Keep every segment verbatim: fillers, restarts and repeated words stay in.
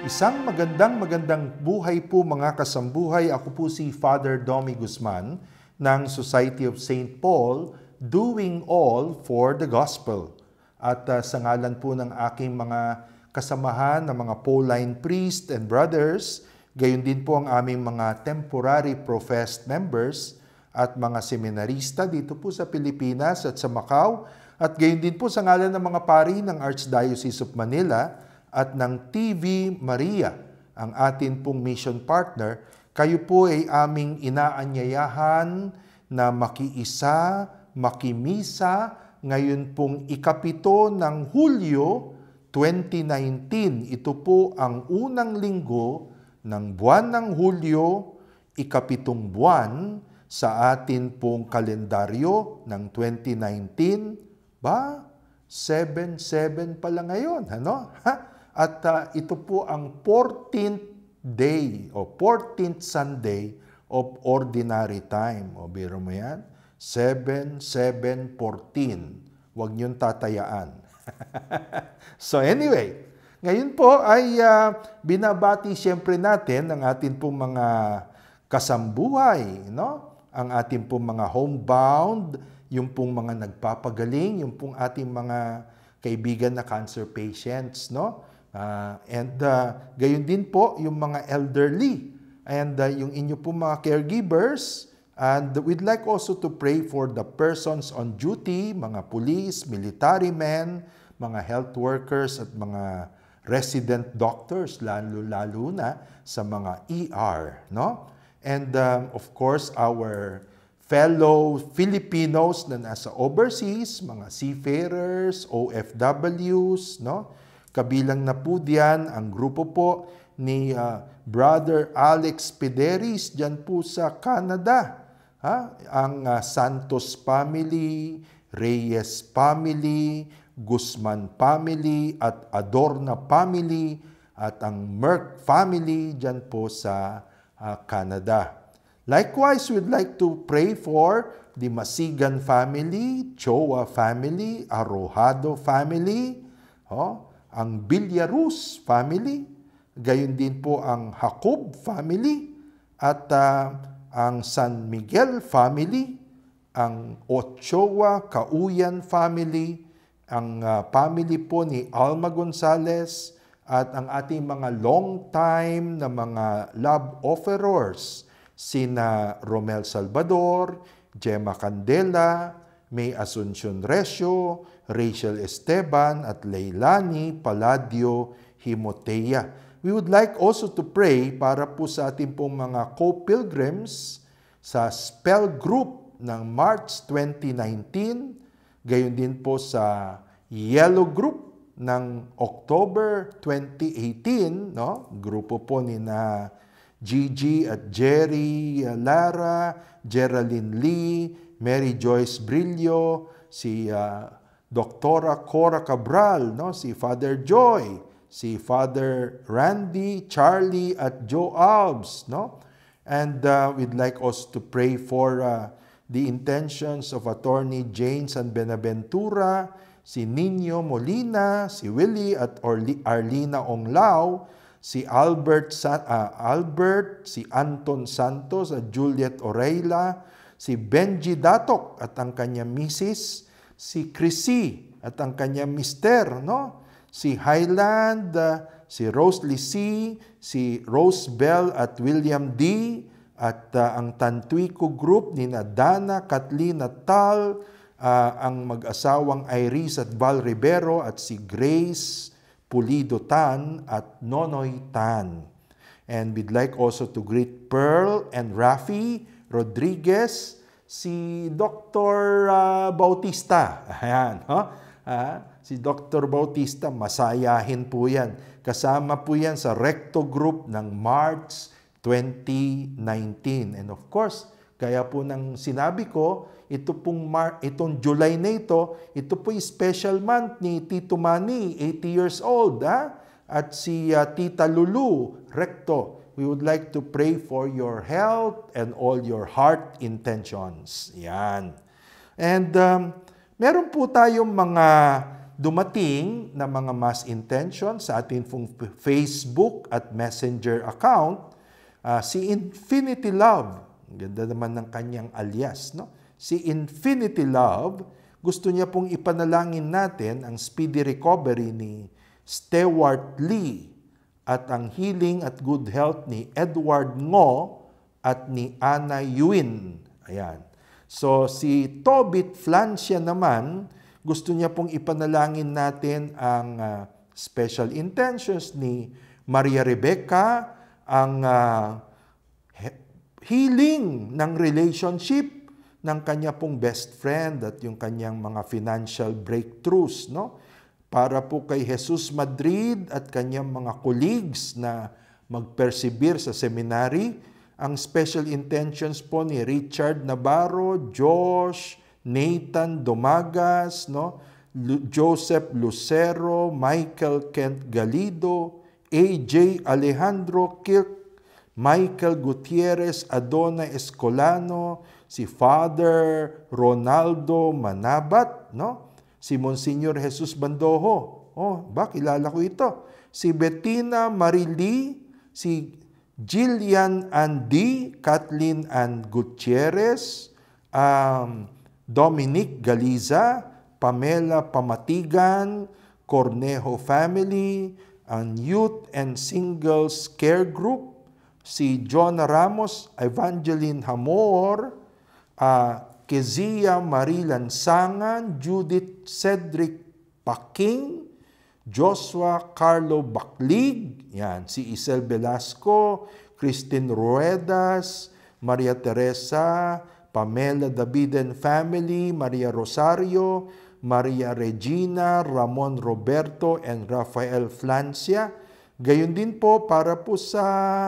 Isang magandang magandang buhay po mga kasambuhay. Ako po si Father Domi Guzman ng Society of Saint Paul, doing all for the gospel. At uh, sa ngalan po ng aking mga kasamahan na mga Pauline priests and brothers, gayon din po ang aming mga temporary professed members at mga seminarista dito po sa Pilipinas at sa Macau, at gayon din po sa ngalan ng mga pari ng Archdiocese of Manila at ng T V Maria, ang atin pong mission partner. Kayo po ay aming inaanyayahan na makiisa, makimisa, ngayon pong ikapito ng Hulyo twenty nineteen. Ito po ang unang linggo ng buwan ng Hulyo, ikapitong buwan sa atin pong kalendaryo ng twenty nineteen. Ba? seven seven pala ngayon, ano? Ha? At uh, ito po ang fourteenth day o fourteenth Sunday of Ordinary Time. O biro mo yan? seven seven fourteen. Huwag niyong tatayaan. So anyway, ngayon po ay uh, binabati siyempre natin ang atin pong mga kasambuhay, no? Ang atin pong mga homebound, yung pong mga nagpapagaling, yung pong ating mga kaibigan na cancer patients, no? Uh, and uh, gayon din po yung mga elderly and uh, yung inyo po mga caregivers. And we'd like also to pray for the persons on duty, mga police, military men, mga health workers at mga resident doctors, lalo-lalo na sa mga E R, no? And um, of course, our fellow Filipinos na nasa overseas, mga seafarers, O F Ws, no? Kabilang na po diyan ang grupo po ni uh, Brother Alex Pederis diyan po sa Canada. Ha? Ang uh, Santos family, Reyes family, Guzman family at Adorna family at ang Merck family diyan po sa uh, Canada. Likewise, we'd like to pray for the Masigan family, Choa family, Arojado family, oh, ang Villaruz family, gayon din po ang Jacob family, at uh, ang San Miguel family, ang Ochoa Cauyan family, ang uh, family po ni Alma Gonzales, at ang ating mga long time na mga love offerers, sina Romel Salvador, Gemma Candela, May Asuncion Recio, Rachel Esteban, at Leilani Palladio Himotea. We would like also to pray para po sa ating pong mga co-pilgrims sa spell group ng March twenty nineteen, gayon din po sa yellow group ng October twenty eighteen, no? Grupo po ni na Gigi at Jerry Lara, Geraldine Lee, Mary Joyce Brillo, si uh, Doktora Cora Cabral, no? Si Father Joy, si Father Randy, Charlie at Joe Alves, no? And uh, we'd like us to pray for uh, the intentions of Attorney Jane San Benaventura, si Nino Molina, si Willie at Orly, Arlina Onglao, si Albert, Sa uh, Albert, si Anton Santos at Juliet Oreyla, si Benji Datok at ang kanyang misis, si Chrissy at ang kanyang mister, no? Si Highland, uh, si Rose Lisi, si Rose Bell at William D, at uh, ang Tantuico Group ni Dana, Kathleen at Tal, uh, ang mag-asawang Iris at Val Rivero, at si Grace Pulido Tan at Nonoy Tan. And we'd like also to greet Pearl and Rafi Rodriguez, si Doctor Uh, Bautista. Ayan, huh? uh, si Doctor Bautista, masayahin po yan. Kasama po yan sa Recto Group ng March twenty nineteen. And of course, kaya po nang sinabi ko, ito pong Mar itong July na ito, ito po yung special month ni Tito Manny, eighty years old, ha? At si uh, Tita Lulu, Recto. We would like to pray for your health and all your heart intentions. Yan. And um, meron po tayong mga dumating na mga mass intention sa ating pong Facebook at Messenger account, uh, si Infinity Love, ganda naman ng kanyang alias, no? Si Infinity Love, gusto niya pong ipanalangin natin ang speedy recovery ni Stewart Lee at ang healing at good health ni Edward Ngo at ni Anna Yuin. Ayan. So, si Tobit Flancia naman, gusto niya pong ipanalangin natin ang uh, special intentions ni Maria Rebecca, ang uh, healing ng relationship ng kanya pong best friend at yung kanyang mga financial breakthroughs, no? Para po kay Jesus Madrid at kanyang mga colleagues na mag-persevere sa seminary, ang special intentions po ni Richard Navarro, Josh, Nathan Domagas, no? Lu- Joseph Lucero, Michael Kent Galido, A J Alejandro Kirk, Michael Gutierrez, Adona Escolano, si Father Ronaldo Manabat, no? Si Monsignor Jesus Bandojo. Oh, ba kilala ko ito. Si Bettina Marili, si Jillian Andy, Kathleen Ann Gutierrez, um, Dominic Galiza, Pamela Pamatigan, Cornejo Family, ang Youth and Singles Care Group, si John Ramos, Evangeline Hamor, uh, Kezia Marie Lansangan, Judith Cedric Paking, Joshua Carlo Baclig, yan, si Isel Velasco, Christine Ruedas, Maria Teresa, Pamela Daviden Family, Maria Rosario, Maria Regina, Ramon Roberto, and Rafael Flancia. Gayon din po para po sa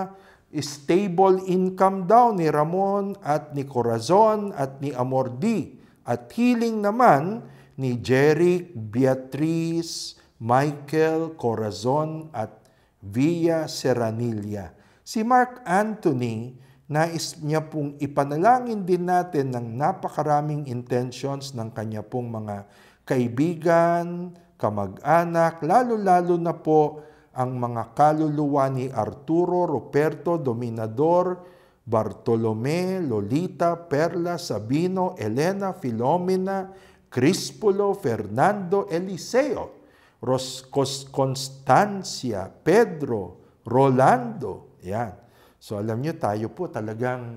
stable income daw ni Ramon at ni Corazon at ni Amordi. At healing naman ni Jeric, Beatrice, Michael, Corazon at Villa Serranilla. Si Mark Anthony, nais niya pong ipanalangin din natin ng napakaraming intentions ng kanya pong mga kaibigan, kamag-anak, lalo-lalo na po ang mga kaluluwa ni Arturo, Ruperto, Dominador, Bartolome, Lolita, Perla, Sabino, Elena, Filomena, Crispolo, Fernando, Eliseo, Roscos, Constancia, Pedro, Rolando. Yan. So alam nyo, tayo po talagang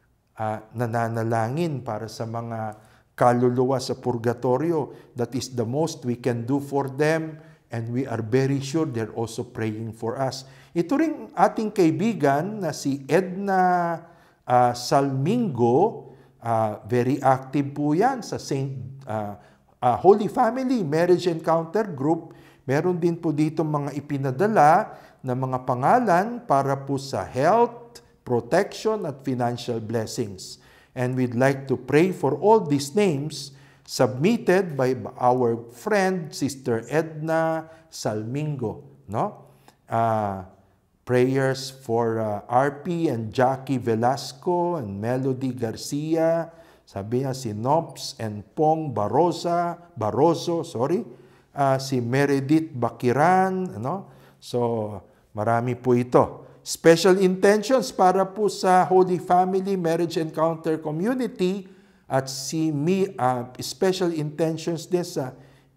uh, nananalangin para sa mga kaluluwa sa purgatorio. That is the most we can do for them, and we are very sure they're also praying for us. Ito rin ating kaibigan na si Edna uh, Salmingo, uh, very active po yan sa Saint uh, uh, Holy Family Marriage Encounter Group. Meron din po dito mga ipinadala na mga pangalan para po sa health, protection, at financial blessings. And we'd like to pray for all these names submitted by our friend, Sister Edna Salmingo. No? Uh, prayers for uh, R P and Jackie Velasco and Melody Garcia. Sabi niya si Nops and Pong Barosa, Barroso, sorry. Uh, si Meredith Bakiran. Ano? So, marami po ito. Special intentions para po sa Holy Family Marriage Encounter Community at si Mi, uh, special intentions din sa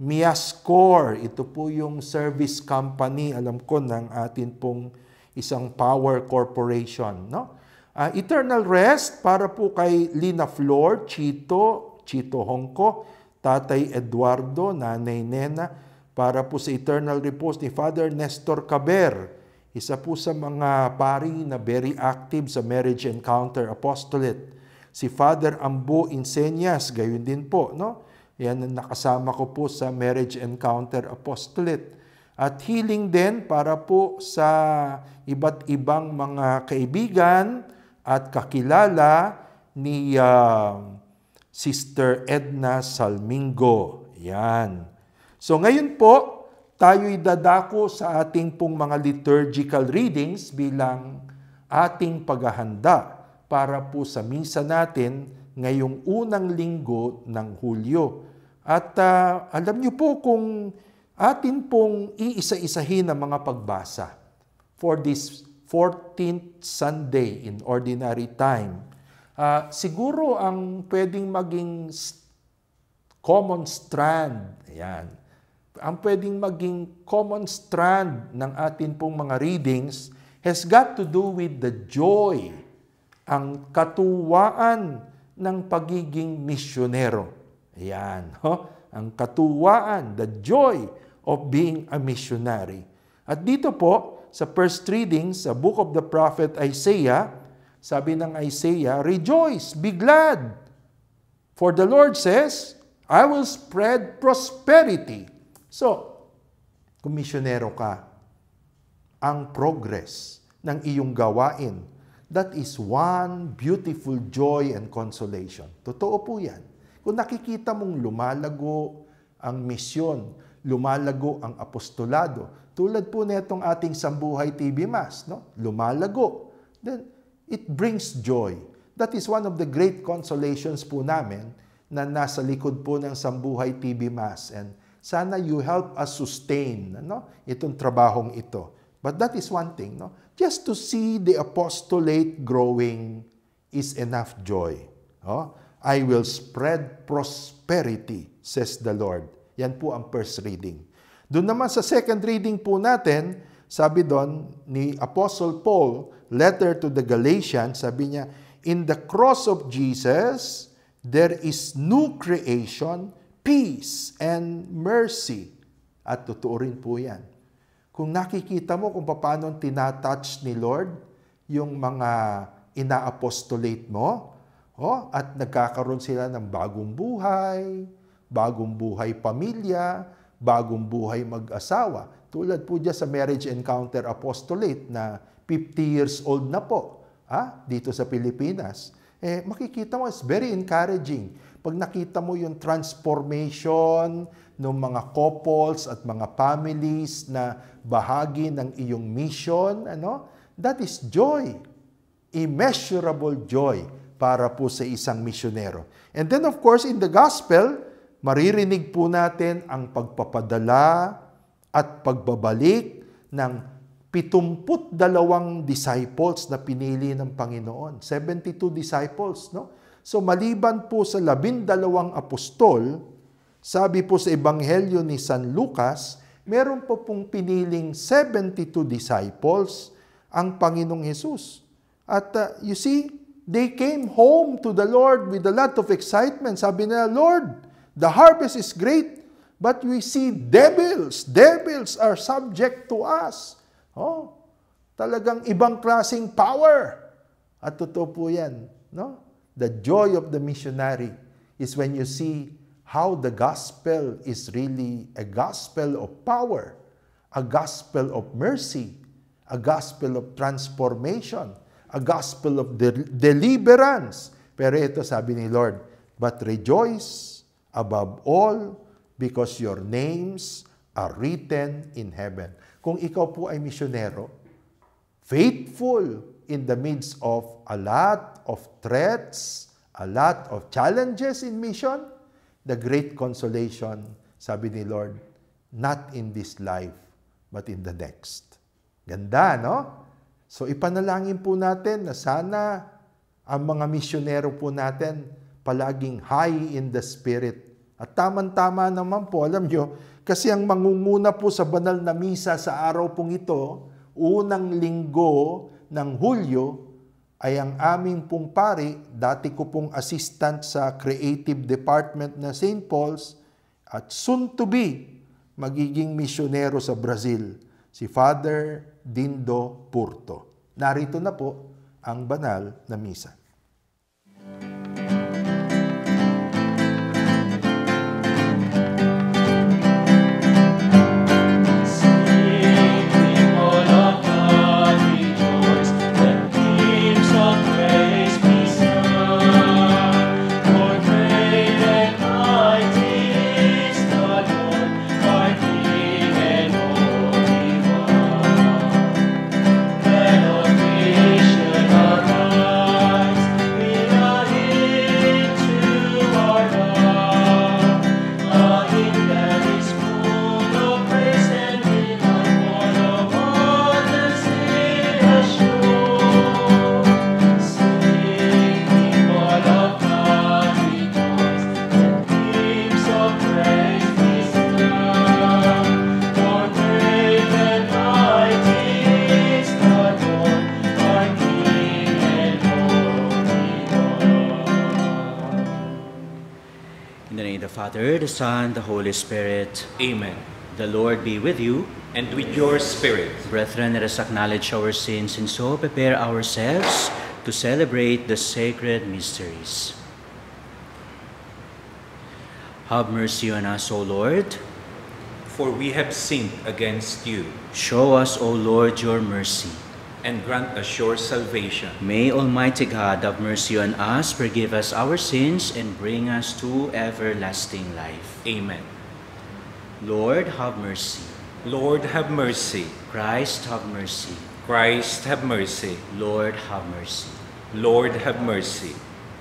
Miascore. Ito po yung service company, alam ko, ng atin pong isang power corporation. No? Uh, eternal rest para po kay Lina Flor, Chito, Chito Hongko, Tatay Eduardo, Nanay Nena, para po sa eternal repose ni Father Nestor Caber, isa po sa mga pari na very active sa Marriage Encounter Apostolate. Si Father Ambo Inseñas, gayon din po, no? Yan ang nakasama ko po sa Marriage Encounter Apostolate. At healing din para po sa iba't ibang mga kaibigan at kakilala ni uh, Sister Edna Salmingo. Yan. So ngayon po, tayo'y dadako sa ating pong mga liturgical readings bilang ating paghahanda para po sa misa natin ngayong unang linggo ng Hulyo. At uh, alam niyo po kung atin pong iisa-isahin ang mga pagbasa for this fourteenth Sunday in Ordinary Time, uh, siguro ang pwedeng maging common strand, ayan, ang pwedeng maging common strand ng atin pong mga readings has got to do with the joy, ang katuwaan ng pagiging misyonero. Ayan, ho? Ang katuwaan, the joy of being a missionary. At dito po, sa first reading, sa book of the prophet Isaiah, sabi ng Isaiah, "Rejoice, be glad, for the Lord says, I will spread prosperity." So, kung misyonero ka, ang progress ng iyong gawain, that is one beautiful joy and consolation. Totoo po yan. Kung nakikita mong lumalago ang misyon, lumalago ang apostolado, tulad po netong ating Sambuhay T V Mass, no? Lumalago, then it brings joy. That is one of the great consolations po namin na nasa likod po ng Sambuhay T V Mass. And sana you help us sustain, no, itong trabahong ito. But that is one thing, no? Just to see the apostolate growing is enough joy. Oh? I will spread prosperity, says the Lord. Yan po ang first reading. Doon naman sa second reading po natin, sabi doon ni Apostle Paul, letter to the Galatians, sabi niya, "In the cross of Jesus, there is new creation, peace and mercy." At totoo rin po yan. Kung nakikita mo kung paano tinatouch ni Lord yung mga ina-apostolate mo, oh, at nagkakaroon sila ng bagong buhay, bagong buhay pamilya, bagong buhay mag-asawa. Tulad po dyan sa Marriage Encounter Apostolate na fifty years old na po, ah, dito sa Pilipinas. Eh, makikita mo, it's very encouraging. Pag nakita mo yung transformation ng mga couples at mga families na bahagi ng iyong mission, ano, that is joy. Immeasurable joy para po sa isang misyonero. And then of course, in the gospel, maririnig po natin ang pagpapadala at pagbabalik ng pitungput dalawang disciples na pinili ng Panginoon. seventy-two disciples, no? So maliban po sa labindalawang apostol, sabi po sa Ebanghelyo ni San Lucas, meron po pong piniling seventy-two disciples ang Panginoong Jesus. At uh, you see, they came home to the Lord with a lot of excitement. Sabi nila, "Lord, the harvest is great, but we see devils. Devils are subject to us." Oh, talagang ibang klaseng power. At totoo po yan, no? The joy of the missionary is when you see how the gospel is really a gospel of power, a gospel of mercy, a gospel of transformation, a gospel of de- deliverance. Pero ito sabi ni Lord, "But rejoice above all because your names are written in heaven." Kung ikaw po ay misyonero, faithful in the midst of a lot of threats, a lot of challenges in mission, the great consolation, sabi ni Lord, not in this life, but in the next. Ganda, no? So ipanalangin po natin na sana ang mga misyonero po natin palaging high in the spirit. At tamang-tama naman po, alam nyo, kasi ang mangunguna po sa banal na misa sa araw pong ito, unang linggo ng Hulyo, ay ang aming pong pari, dati ko pong assistant sa creative department na Saint Paul's, at soon to be, magiging misyonero sa Brazil, si Father Dindo Purto. Narito na po ang banal na misa. Let all creation arise. In the name of the Father, the Son, the Holy Spirit. Amen. The Lord be with you. And with your spirit. Brethren, let us acknowledge our sins and so prepare ourselves to celebrate the sacred mysteries. Have mercy on us, O Lord. For we have sinned against you. Show us, O Lord, your mercy. And grant us your salvation. May Almighty God have mercy on us, forgive us our sins, and bring us to everlasting life. Amen. Lord, have mercy. Lord, have mercy. Christ, have mercy. Christ, have mercy. Lord, have mercy. Lord, have mercy.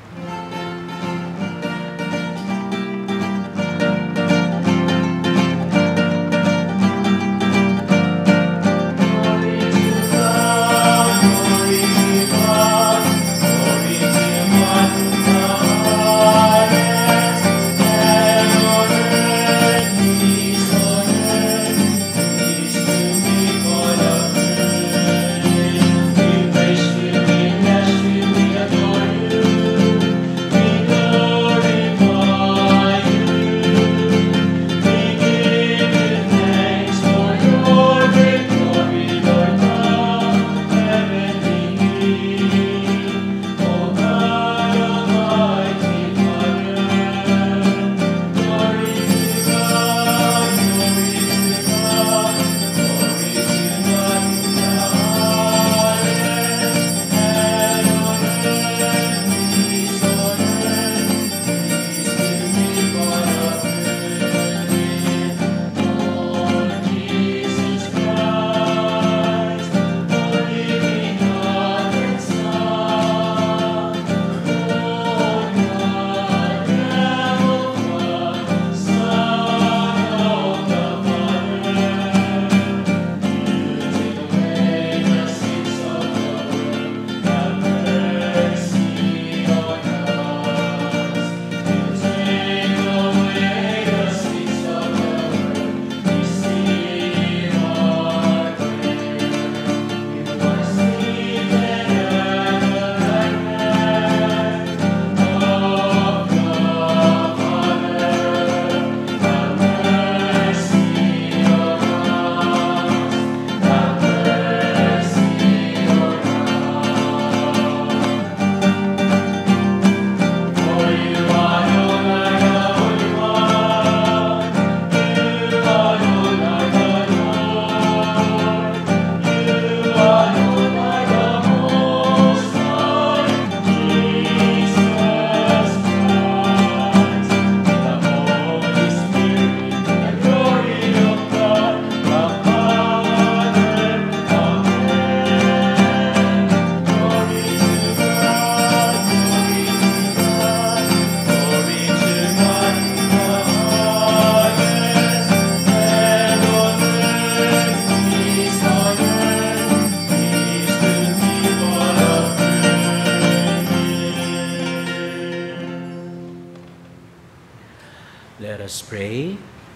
Let us pray.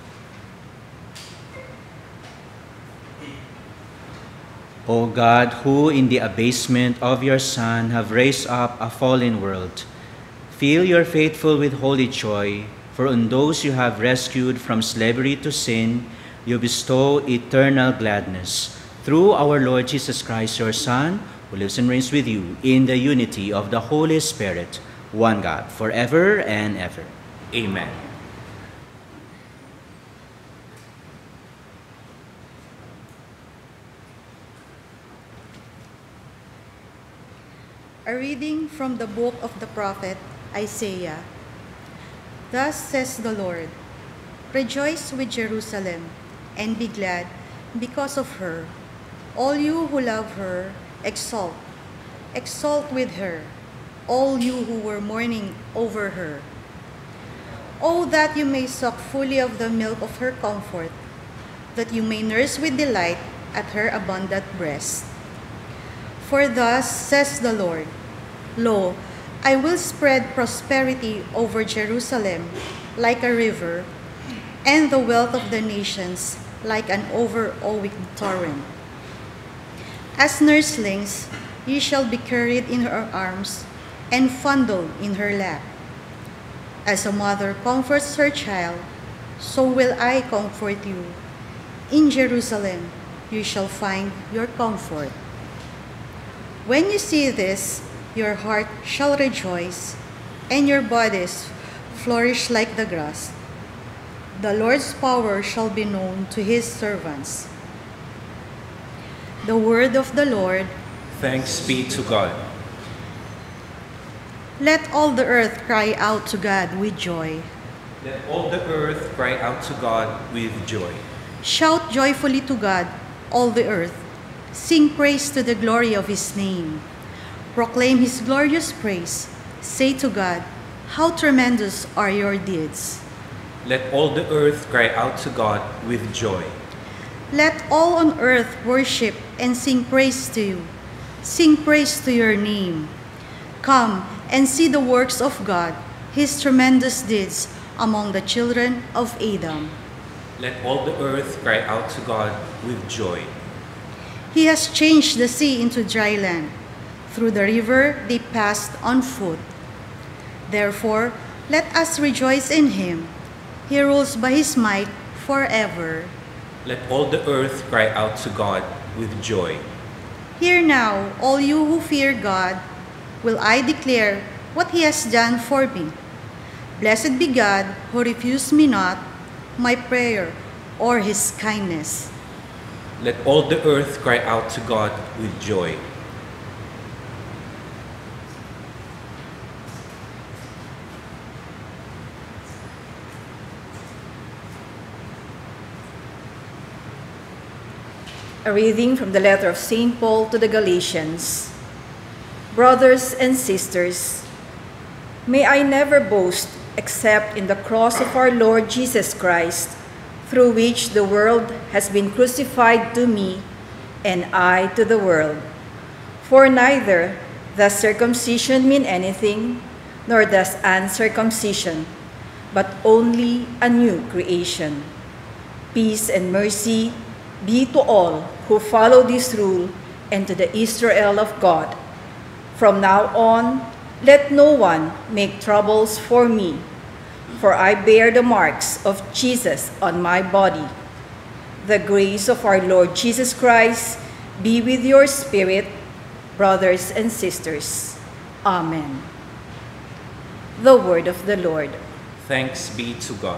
O God, who in the abasement of your Son have raised up a fallen world, fill your faithful with holy joy, for on those you have rescued from slavery to sin, you bestow eternal gladness. Through our Lord Jesus Christ, your Son, who lives and reigns with you in the unity of the Holy Spirit, one God, forever and ever. Amen. A reading from the book of the prophet Isaiah. Thus says the Lord, rejoice with Jerusalem, and be glad because of her. All you who love her, exult. Exult with her, all you who were mourning over her. Oh, that you may suck fully of the milk of her comfort, that you may nurse with delight at her abundant breast. For thus says the Lord, lo, I will spread prosperity over Jerusalem like a river, and the wealth of the nations like an overflowing torrent. As nurslings, ye shall be carried in her arms and fondled in her lap. As a mother comforts her child, so will I comfort you. In Jerusalem you shall find your comfort. When you see this, your heart shall rejoice, and your bodies flourish like the grass. The Lord's power shall be known to his servants. The word of the Lord. Thanks be to God. Let all the earth cry out to God with joy. Let all the earth cry out to God with joy. Shout joyfully to God, all the earth. Sing praise to the glory of his name. Proclaim his glorious praise. Say to God, how tremendous are your deeds. Let all the earth cry out to God with joy. Let all on earth worship and sing praise to you. Sing praise to your name. Come and see the works of God, his tremendous deeds among the children of Adam. Let all the earth cry out to God with joy. He has changed the sea into dry land. Through the river they passed on foot. Therefore, let us rejoice in him. He rules by his might forever. Let all the earth cry out to God with joy. Hear now, all you who fear God, will I declare what he has done for me. Blessed be God who refused me not my prayer or his kindness. Let all the earth cry out to God with joy. A reading from the letter of Saint Paul to the Galatians. Brothers and sisters, may I never boast except in the cross of our Lord Jesus Christ, through which the world has been crucified to me and I to the world. For neither does circumcision mean anything, nor does uncircumcision, but only a new creation. Peace and mercy be to all who follow this rule and to the Israel of God. From now on, let no one make troubles for me, for I bear the marks of Jesus on my body. The grace of our Lord Jesus Christ be with your spirit, brothers and sisters. Amen. The word of the Lord. Thanks be to God.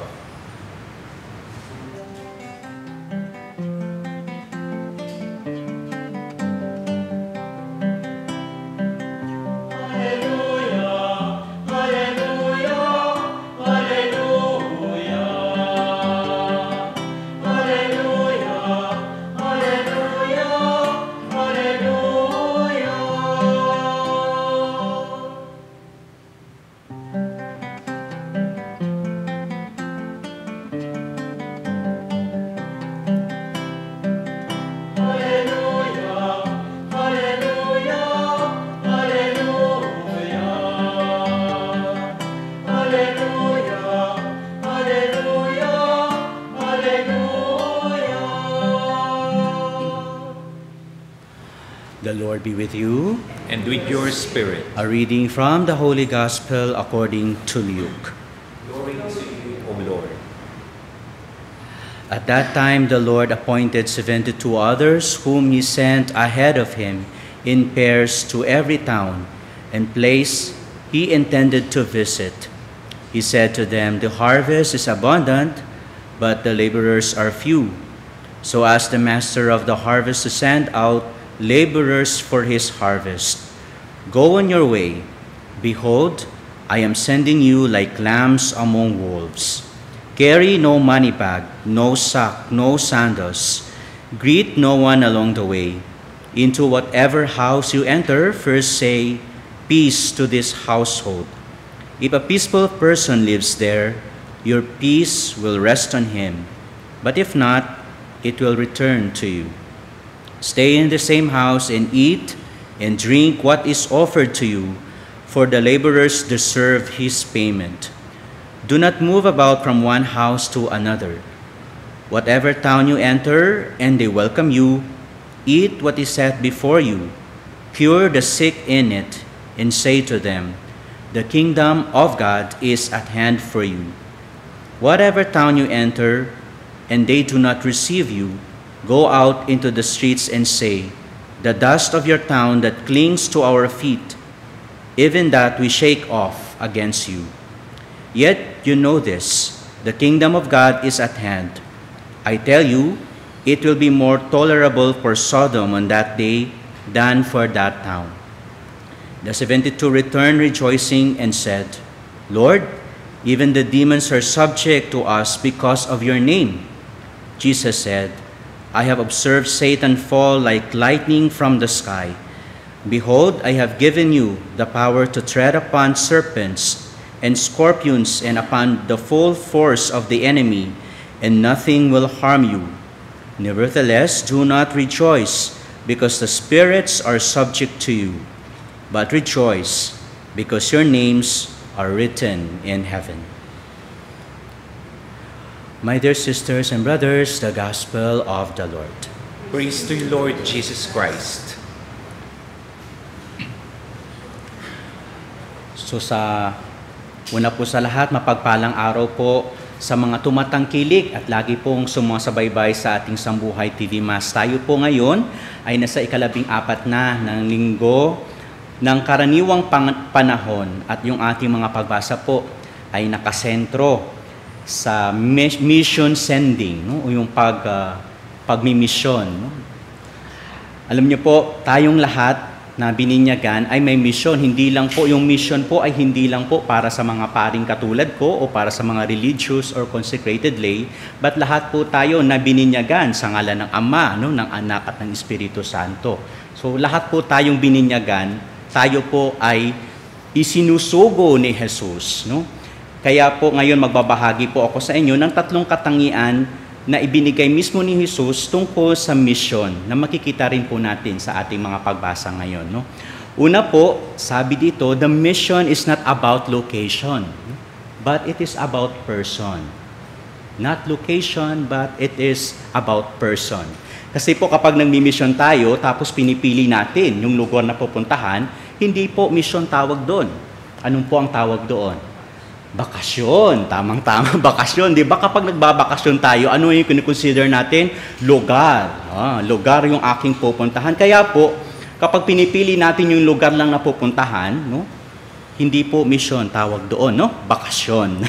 The Lord be with you. And with your spirit. A reading from the Holy Gospel according to Luke. Glory to you, O Lord. At that time the Lord appointed seventy-two others, whom he sent ahead of him in pairs to every town and place he intended to visit. He said to them, "The harvest is abundant, but the laborers are few. So ask the master of the harvest to send out laborers for his harvest. Go on your way. Behold, I am sending you like lambs among wolves. Carry no money bag, no sack, no sandals. Greet no one along the way. Into whatever house you enter, first say, 'Peace to this household.' If a peaceful person lives there, your peace will rest on him. But if not, it will return to you. Stay in the same house and eat and drink what is offered to you, for the laborers deserve his payment. Do not move about from one house to another. Whatever town you enter and they welcome you, eat what is set before you. Cure the sick in it and say to them, The kingdom of God is at hand for you. Whatever town you enter, and they do not receive you, go out into the streets and say, the dust of your town that clings to our feet, even that we shake off against you. Yet you know this, the kingdom of God is at hand. I tell you, it will be more tolerable for Sodom on that day than for that town. The seventy-two returned rejoicing and said, Lord, even the demons are subject to us because of your name. Jesus said, I have observed Satan fall like lightning from the sky. Behold, I have given you the power to tread upon serpents and scorpions and upon the full force of the enemy, and nothing will harm you. Nevertheless, do not rejoice because the spirits are subject to you, but rejoice because your names are written in heaven. My dear sisters and brothers, the Gospel of the Lord. Praise to you, Lord Jesus Christ. So sa una po sa lahat, mapagpalang araw po sa mga tumatangkilik at lagi pong sumasabaybay sa ating Sambuhay T V Mass. Tayo po ngayon ay nasa ikalabing apat na ng linggo ng karaniwang panahon at yung ating mga pagbasa po ay nakasentro sa mission sending, no? O yung pag, uh, pagmimisyon. No? Alam niyo po, tayong lahat na bininyagan ay may mission. Hindi lang po, yung mission po ay hindi lang po para sa mga paring katulad ko o para sa mga religious or consecrated lay, but lahat po tayo na bininyagan sa ngalan ng Ama, no? Ng Anak at ng Espiritu Santo. So lahat po tayong bininyagan, tayo po ay isinusugo ni Jesus, no? Kaya po ngayon magbabahagi po ako sa inyo ng tatlong katangian na ibinigay mismo ni Jesus tungkol sa mission na makikita rin po natin sa ating mga pagbasa ngayon, no? Una po, sabi dito, the mission is not about location, but it is about person. Not location, but it is about person. Kasi po kapag nagmi-mission tayo, tapos pinipili natin yung lugar na pupuntahan, hindi po mission tawag doon. Anong po ang tawag doon? Bakasyon. Tamang-tama, bakasyon. Di ba kapag nagbabakasyon tayo, ano yung kinikonsider natin? Lugar. Ah, lugar yung aking pupuntahan. Kaya po, kapag pinipili natin yung lugar lang na pupuntahan, no, hindi po mission tawag doon, no? Bakasyon.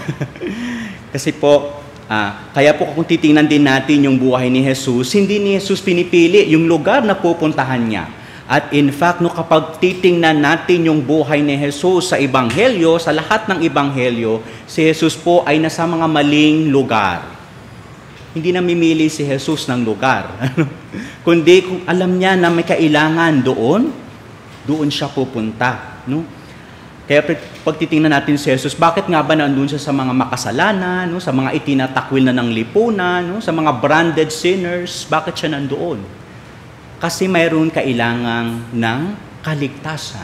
Kasi po, ah, kaya po kung titingnan din natin yung buhay ni Jesus, hindi ni Jesus pinipili yung lugar na pupuntahan niya. At in fact, no, kapag titingnan natin yung buhay ni Jesus sa Ebanghelyo, sa lahat ng Ebanghelyo, si Jesus po ay nasa mga maling lugar. Hindi namimili si Jesus ng lugar. Kundi kung alam niya na may kailangan doon, doon siya pupunta. No? Kaya pag titingnan natin si Jesus, bakit nga ba nandun siya sa mga makasalanan, no? Sa mga itinatakwil na ng lipunan, no? Sa mga branded sinners, bakit siya nandoon? Kasi mayroon kailangan ng kaligtasan.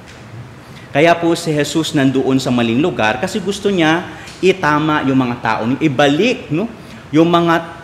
Kaya po si Jesus nandoon sa maling lugar kasi gusto niya itama yung mga tao, ibalik, no? Yung mga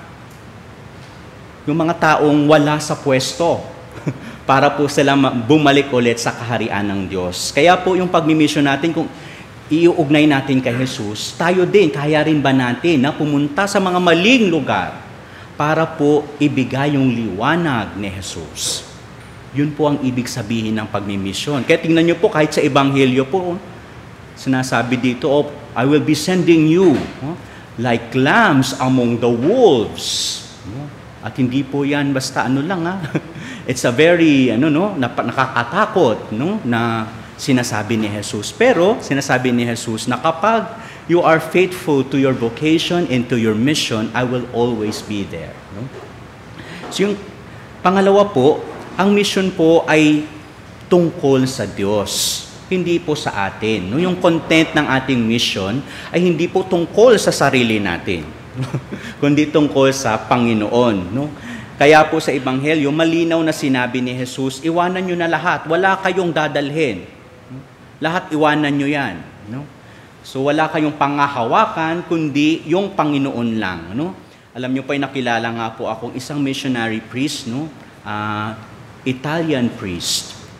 yung mga taong wala sa pwesto para po sila bumalik ulit sa kaharian ng Diyos. Kaya po yung pagmimisyon natin, kung iuugnay natin kay Jesus, tayo din, kaya rin ba natin na pumunta sa mga maling lugar para po ibigay yung liwanag ni Jesus. Yun po ang ibig sabihin ng pagmimisyon. Kaya tingnan nyo po, kahit sa Ebanghelyo po, sinasabi dito, oh, I will be sending you oh, like lambs among the wolves. At hindi po yan basta ano lang, ha? It's a very, ano, no, nakakatakot, no, na sinasabi ni Jesus. Pero, sinasabi ni Jesus na kapag you are faithful to your vocation and to your mission, I will always be there. No? So yung pangalawa po, ang mission po ay tungkol sa Diyos, hindi po sa atin. No? Yung content ng ating mission ay hindi po tungkol sa sarili natin, kundi tungkol sa Panginoon. No? Kaya po sa Ebanghelyo, malinaw na sinabi ni Jesus, iwanan nyo na lahat, wala kayong dadalhin. Lahat iwanan nyo yan. No? So wala kayong pangahawakan kundi yung Panginoon lang, no? Alam niyo po, ay nakilala nga po akong isang missionary priest, no? Uh, Italian priest.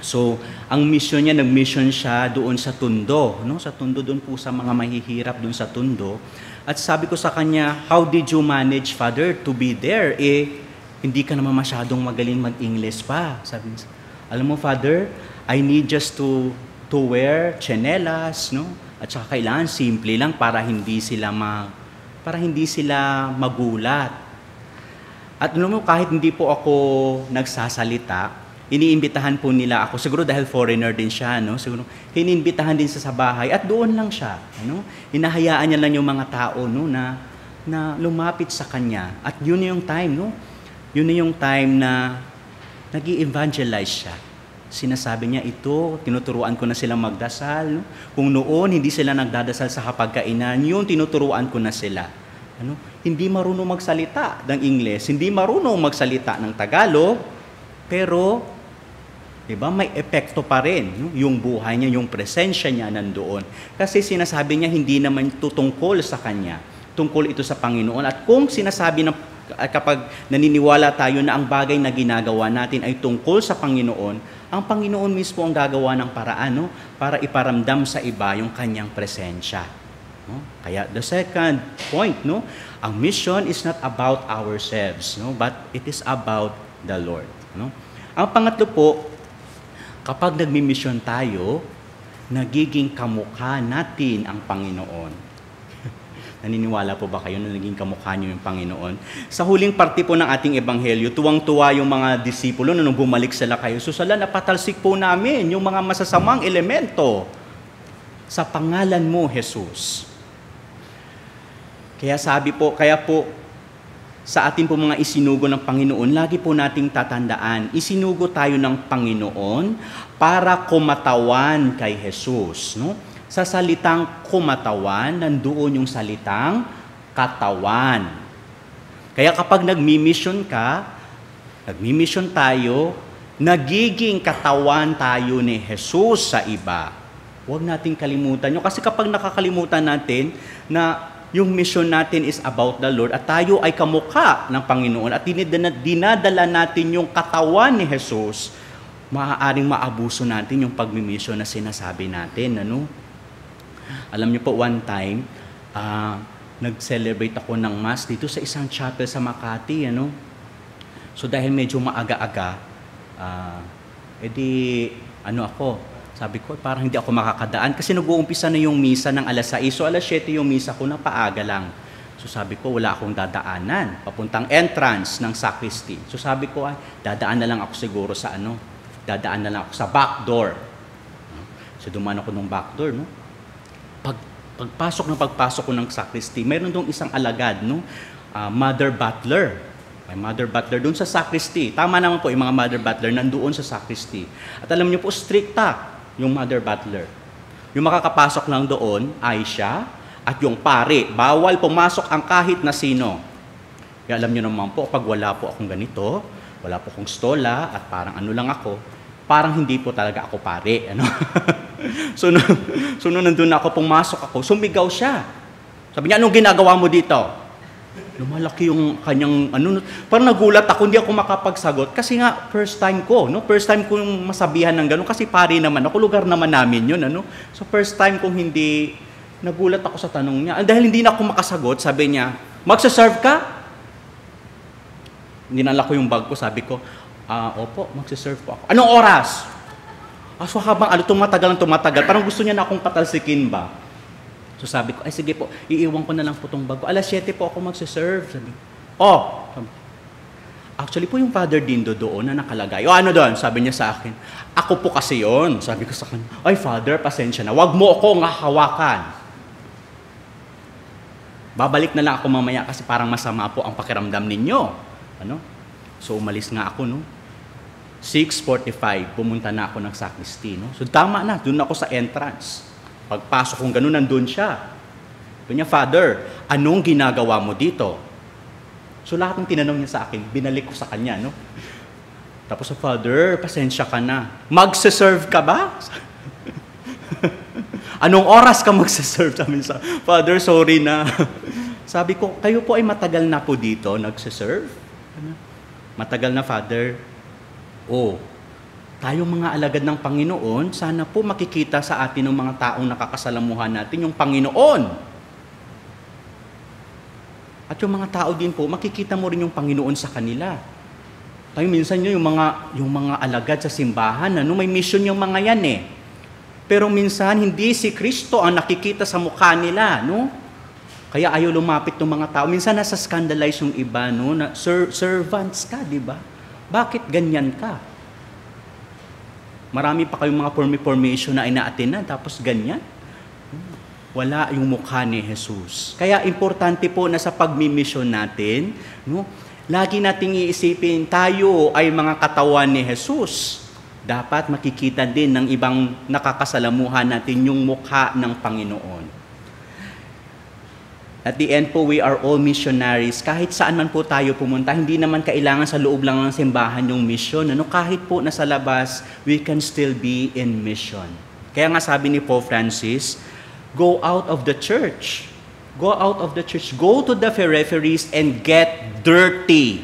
So, ang mission niya, nag-mission siya doon sa Tondo, no? Sa Tondo, doon po sa mga mahihirap doon sa Tondo. At sabi ko sa kanya, how did you manage, Father, to be there? Eh, hindi ka naman masyadong magaling mag-English pa. Sabi niya, alam mo, Father, I need just to to wear tsinelas, no? At saka kailangan simple lang para hindi sila ma para hindi sila magulat. At alam mo, kahit hindi po ako nagsasalita, iniimbitahan po nila ako, siguro dahil foreigner din siya, no? Siguro iniimbitahan din sa sa bahay at doon lang siya, ano? Hinahayaan niya lang yung mga tao, no, na na lumapit sa kanya. At yun yung time, no? Yun yung time na nag-i-evangelize siya. Sinasabi niya, ito, tinuturuan ko na silang magdasal, no? Kung noon hindi sila nagdadasal sa hapagkainan, yun tinuturuan ko na sila. Ano? Hindi marunong magsalita ng Ingles, hindi marunong magsalita ng Tagalog, pero diba, may epekto pa rin, no? Yung buhay niya, yung presensya niya nandoon. Kasi sinasabi niya, hindi naman ito tungkol sa kanya. Tungkol ito sa Panginoon. At kung sinasabi na kapag naniniwala tayo na ang bagay na ginagawa natin ay tungkol sa Panginoon, ang Panginoon mismo ang gagawa ng paraan, no? Para iparamdam sa iba yung kanyang presensya. No? Kaya the second point, no? Ang mission is not about ourselves, no? But it is about the Lord. No? Ang pangatlo po, kapag nagmi-mission tayo, nagiging kamukha natin ang Panginoon. Naniniwala po ba kayo na naging kamukha niyo yung Panginoon? Sa huling parte po ng ating ebanghelyo, tuwang-tuwa yung mga disipulo na nung bumalik sila kay Jesus. Ala, napatalsik po namin yung mga masasamang elemento sa pangalan mo, Jesus. Kaya sabi po, kaya po, sa ating po mga isinugo ng Panginoon, lagi po nating tatandaan, isinugo tayo ng Panginoon para kumatawan kay Jesus. No? Sa salitang kumatawan, nandoon yung salitang katawan. Kaya kapag nagmi-mission ka, nagmi-mission tayo, nagiging katawan tayo ni Jesus sa iba. Huwag nating kalimutan yun. Kasi kapag nakakalimutan natin na yung mission natin is about the Lord at tayo ay kamukha ng Panginoon at dinadala natin yung katawan ni Jesus, maaaring maabuso natin yung pagmimission na sinasabi natin. Ano? Alam niyo po, one time, uh, nag-celebrate ako ng Mass dito sa isang chapel sa Makati. Ano? So dahil medyo maaga-aga, uh, edi ano ako, sabi ko, parang hindi ako makakadaan kasi nag-uumpisa na yung misa ng alas sais. So alas siyete yung misa ko na paaga lang. So sabi ko, wala akong dadaanan. Papuntang entrance ng sacristy. So sabi ko, ay, dadaan na lang ako siguro sa ano, dadaan na lang ako sa back door. So dumaan ako ng back door, no? Pag, pagpasok ng pagpasok ko ng sacristy, mayroon doon isang alagad, no? Uh, Mother Butler. May Mother Butler doon sa sacristy. Tama naman po, yung mga Mother Butler nandoon sa sacristy. At alam niyo po, stricta yung Mother Butler. Yung makakapasok lang doon ay siya at yung pare. Bawal pumasok ang kahit na sino. Kaya alam niyo naman po, pag wala po akong ganito, wala po akong stola at parang ano lang ako, parang hindi po talaga ako pare. Ano? so, no, so nung nandun ako, pumasok ako, sumigaw siya. Sabi niya, anong ginagawa mo dito? Lumalaki yung kanyang, ano, parang nagulat ako, hindi ako makapagsagot. Kasi nga, first time ko, no? First time ko yung masabihan ng gano'n, kasi pare naman ako, lugar naman namin yun, ano? So, first time kong hindi, nagulat ako sa tanong niya. Dahil hindi na ako makasagot, sabi niya, magsaserve ka? Ninala ko yung bag ko, sabi ko, ah, opo, magsaserve po ako. Anong oras? Ah, so habang ano, tumatagal ng tumatagal, parang gusto niya na akong patalsikin ba? So sabi ko, ay sige po, iiwan ko na lang po itong bag ko. alas siyete po ako magsaserve. Sabi, oh, actually po yung Father Dindo doon na nakalagay. O ano doon? Sabi niya sa akin, ako po kasi yon. Sabi ko sa kanya, ay Father, pasensya na. Wag mo ako nga hawakan. Babalik na lang ako mamaya kasi parang masama po ang pakiramdam ninyo. Ano? So umalis nga ako, no? six forty-five, pumunta na ako ng sacristy, no? So tama na, doon ako sa entrance. Pagpasok kong gano'n, nandun siya. Sabi niya, Father, anong ginagawa mo dito? So lahat ng tinanong niya sa akin, binalik ko sa kanya, no? Tapos sa Father, pasensya ka na. Magsaserve ka ba? Anong oras ka magsaserve? Sabi niya, Father, sorry na. Sabi ko, kayo po ay matagal na po dito nagsaserve? Matagal na, Father? Oh, tayong mga alagad ng Panginoon, sana po makikita sa atin ng mga taong nakakasalamuhan natin yung Panginoon. At yung mga tao din po, makikita mo rin yung Panginoon sa kanila. Tayo minsan nyo, yung mga, yung mga alagad sa simbahan, ano, may mission yung mga yan eh. Pero minsan, hindi si Kristo ang nakikita sa mukha nila, no? Kaya ayaw lumapit ng mga tao. Minsan nasa scandalize yung iba, no? Na, Sir, servants ka, di ba? Bakit ganyan ka? Marami pa kayong mga formation na ina-attenan, tapos ganyan. Wala yung mukha ni Jesus. Kaya importante po na sa pagmimisyon natin, no, lagi nating iisipin, tayo ay mga katawan ni Jesus. Dapat makikita din ng ibang nakakasalamuhan natin yung mukha ng Panginoon. At the end po, we are all missionaries. Kahit saan man po tayo pumunta, hindi naman kailangan sa loob lang ng simbahan yung mission. Ano? Kahit po nasa labas, we can still be in mission. Kaya nga sabi ni Pope Francis, go out of the church. Go out of the church. Go to the peripheries and get dirty.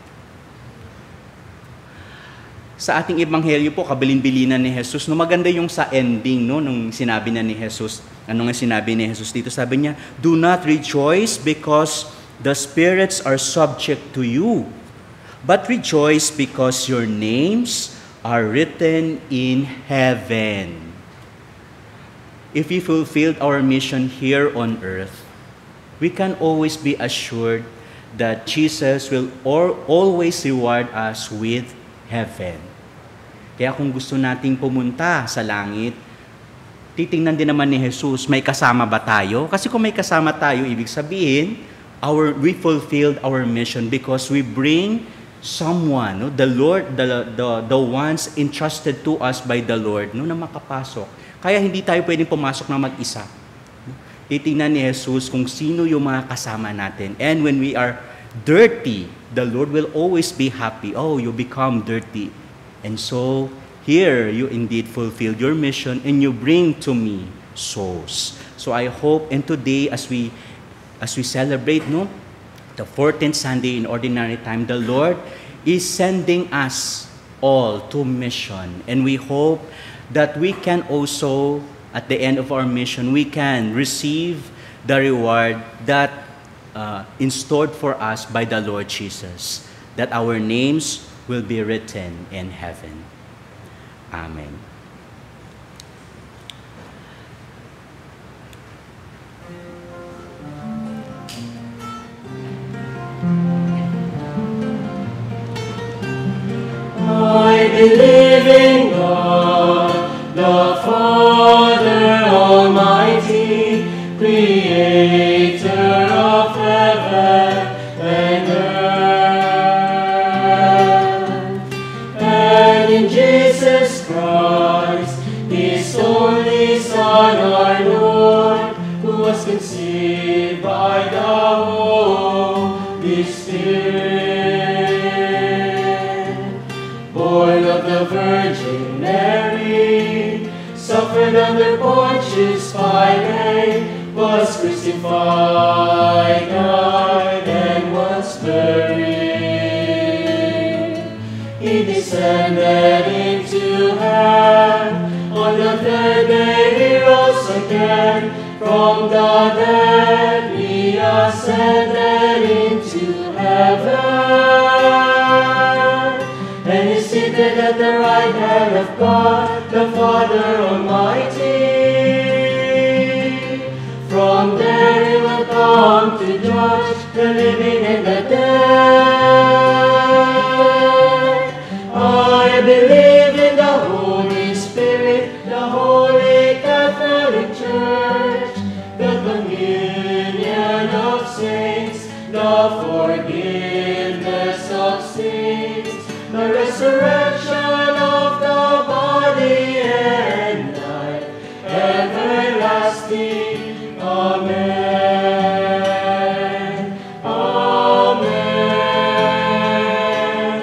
Sa ating ebanghelyo po, kabilin-bilinan ni Jesus, no, maganda yung sa ending, no, nung sinabi na ni Jesus. Ano nga sinabi ni Jesus dito? Sabi niya, do not rejoice because the spirits are subject to you, but rejoice because your names are written in heaven. If we fulfilled our mission here on earth, we can always be assured that Jesus will always reward us with heaven. Kaya kung gusto nating pumunta sa langit, titingnan din naman ni Jesus, may kasama ba tayo? Kasi kung may kasama tayo, ibig sabihin, our, we fulfilled our mission because we bring someone, no, the Lord, the, the, the ones entrusted to us by the Lord, no, na makapasok. Kaya hindi tayo pwedeng pumasok na mag-isa. Titingnan ni Jesus kung sino yung mga kasama natin. And when we are dirty, the Lord will always be happy. Oh, you become dirty. And so, here you indeed fulfilled your mission and you bring to me souls. So I hope, and today as we as we celebrate, no, the fourteenth Sunday in Ordinary Time, the Lord is sending us all to mission. And we hope that we can also, at the end of our mission, we can receive the reward that uh, in stored for us by the Lord Jesus, that our names will be written in heaven. Amen. I believe in God, the Father Almighty, creator of heaven and earth, and in Jesus Christ, His only Son, our Lord, who was conceived by the Holy Spirit, born of the Virgin Mary, suffered under Pontius Pilate, was crucified, died, and was buried. He descended into hell. On the third day he rose again from the dead. He ascended into heaven, and is seated at the right hand of God, the Father Almighty. From there he will come to judge the living and the dead. I believe in the Holy Spirit, the Holy Catholic Church, the communion of saints, the forgiveness of sins, the resurrection of the body and life everlasting. Amen. Amen.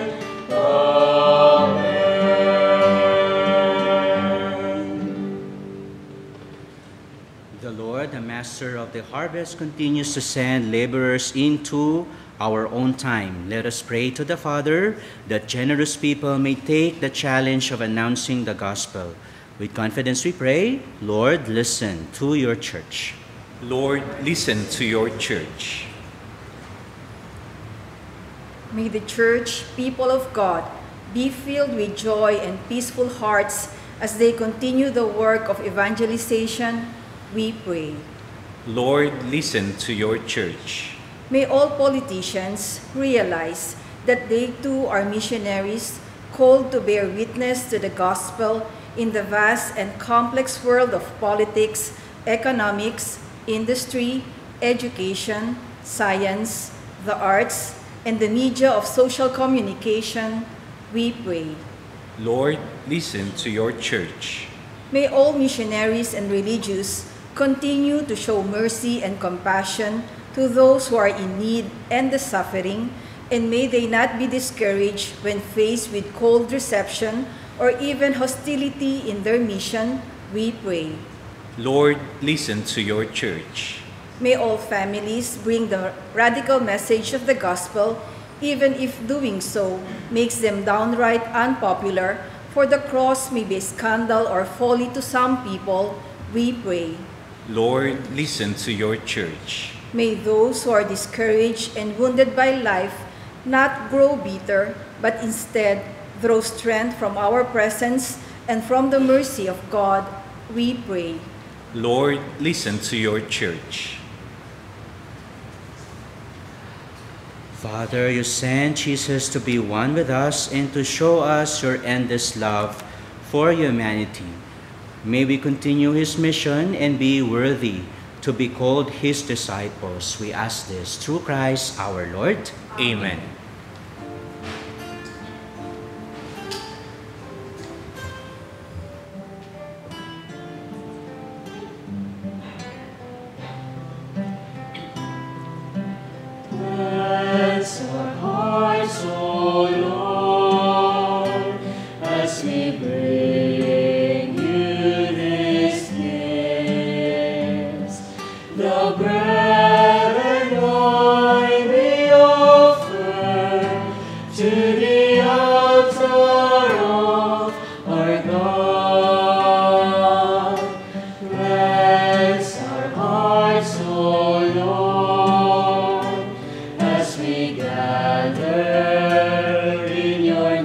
Amen. The Lord, the Master of the harvest, continues to send laborers into our own time. Let us pray to the Father that generous people may take the challenge of announcing the gospel. With confidence we pray, Lord, listen to your church. Lord, listen to your church. May the church, people of God, be filled with joy and peaceful hearts as they continue the work of evangelization, we pray. Lord, listen to your church. May all politicians realize that they too are missionaries called to bear witness to the gospel in the vast and complex world of politics, economics, industry, education, science, the arts, and the media of social communication, we pray. Lord, listen to your church. May all missionaries and religious continue to show mercy and compassion to those who are in need and the suffering, and may they not be discouraged when faced with cold reception or even hostility in their mission, we pray. Lord, listen to your church. May all families bring the radical message of the gospel, even if doing so makes them downright unpopular, for the cross may be a scandal or folly to some people, we pray. Lord, listen to your church. May those who are discouraged and wounded by life not grow bitter, but instead draw strength from our presence and from the mercy of God, we pray. Lord, listen to your church. Father, you sent Jesus to be one with us and to show us your endless love for humanity. May we continue his mission and be worthy to be called his disciples. We ask this through Christ our Lord. Amen. Bless our hearts, O Lord, as we bring you these gifts. The bread and wine we offer to the altar of our God. Bless our hearts, O Lord, as we gather in your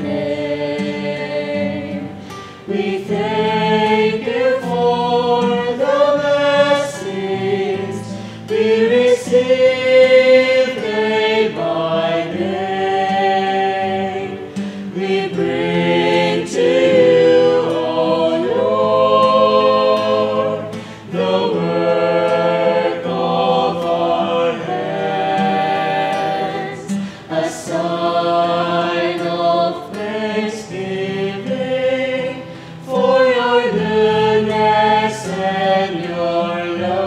name. We thank you for the blessings we receive day by day. We bring to you, O Lord, the work of our hands, a sign of thanksgiving for your goodness and your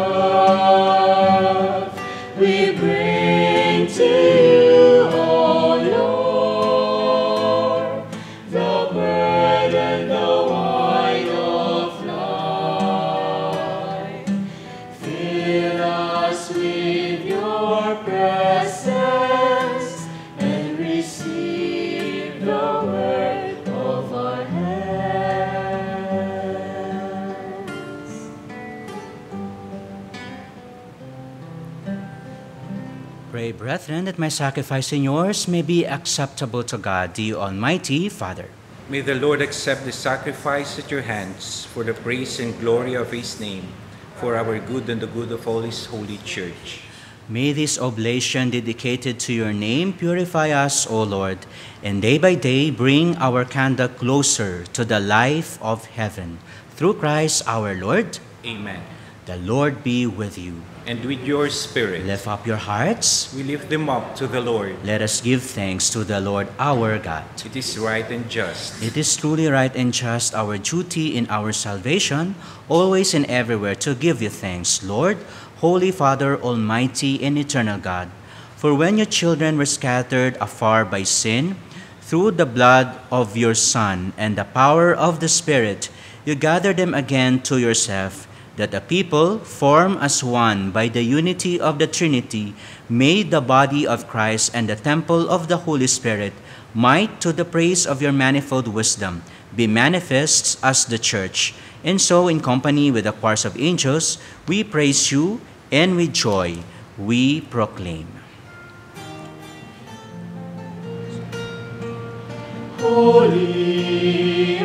love. We bring to you, O Lord, the bread and the wine of life. Fill us with your presence and receive the work of our hands. Pray, brethren, that my sacrifice and yours may be acceptable to God, the Almighty Father. May the Lord accept the sacrifice at your hands for the praise and glory of his name, for our good and the good of all his holy church. May this oblation dedicated to your name purify us, O Lord, and day by day bring our conduct closer to the life of heaven. Through Christ our Lord. Amen. The Lord be with you. And with your spirit, Lift up your hearts. we lift them up to the Lord. Let us give thanks to the Lord our God. It is right and just. It is truly right and just, our duty in our salvation, always and everywhere to give you thanks, Lord, Holy Father, Almighty and eternal God. For when your children were scattered afar by sin, through the blood of your Son and the power of the Spirit, you gathered them again to yourself. that a people formed as one by the unity of the Trinity, made the body of Christ and the temple of the Holy Spirit, might, to the praise of your manifold wisdom, be manifest as the church. And so, in company with the choirs of angels, we praise you, and with joy we proclaim. Holy,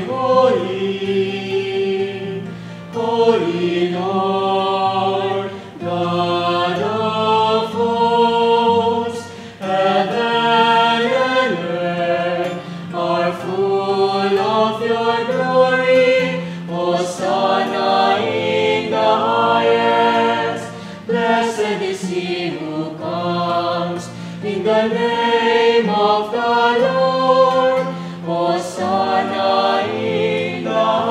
holy, holy Lord, God of hosts, heaven and earth are full of your glory. Hosanna in the highest. Blessed is he who comes in the name of the Lord. Hosanna in the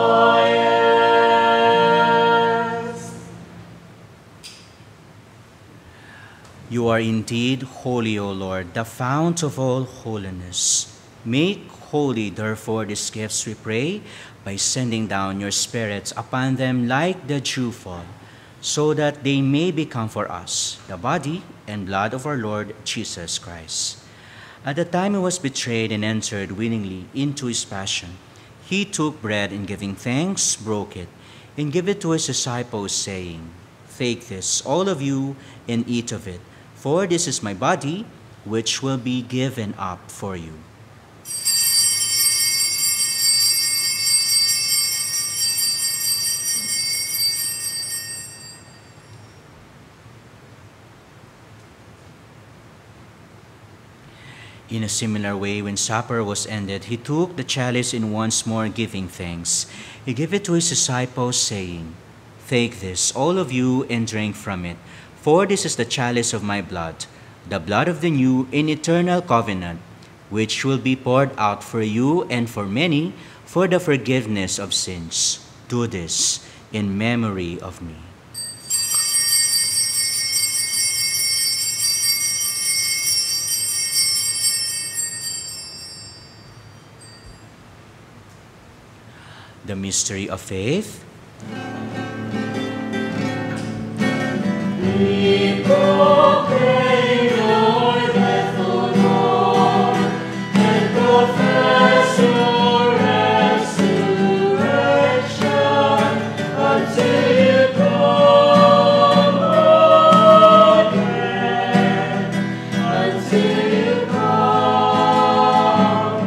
highest. You are indeed holy, O Lord, the fount of all holiness. Make holy, therefore, these gifts, we pray, by sending down your spirits upon them like the dewfall, so that they may become for us the body and blood of our Lord Jesus Christ. At the time he was betrayed and entered willingly into his passion, he took bread and giving thanks, broke it, and gave it to his disciples, saying, Take this, all of you, and eat of it, for this is my body, which will be given up for you. In a similar way, when supper was ended, he took the chalice and once more giving thanks, he gave it to his disciples, saying, Take this, all of you, and drink from it, for this is the chalice of my blood, the blood of the new and eternal covenant, which will be poured out for you and for many for the forgiveness of sins. Do this in memory of me. The mystery of faith. We proclaim your death, O Lord, and confess your resurrection until you come again, until you come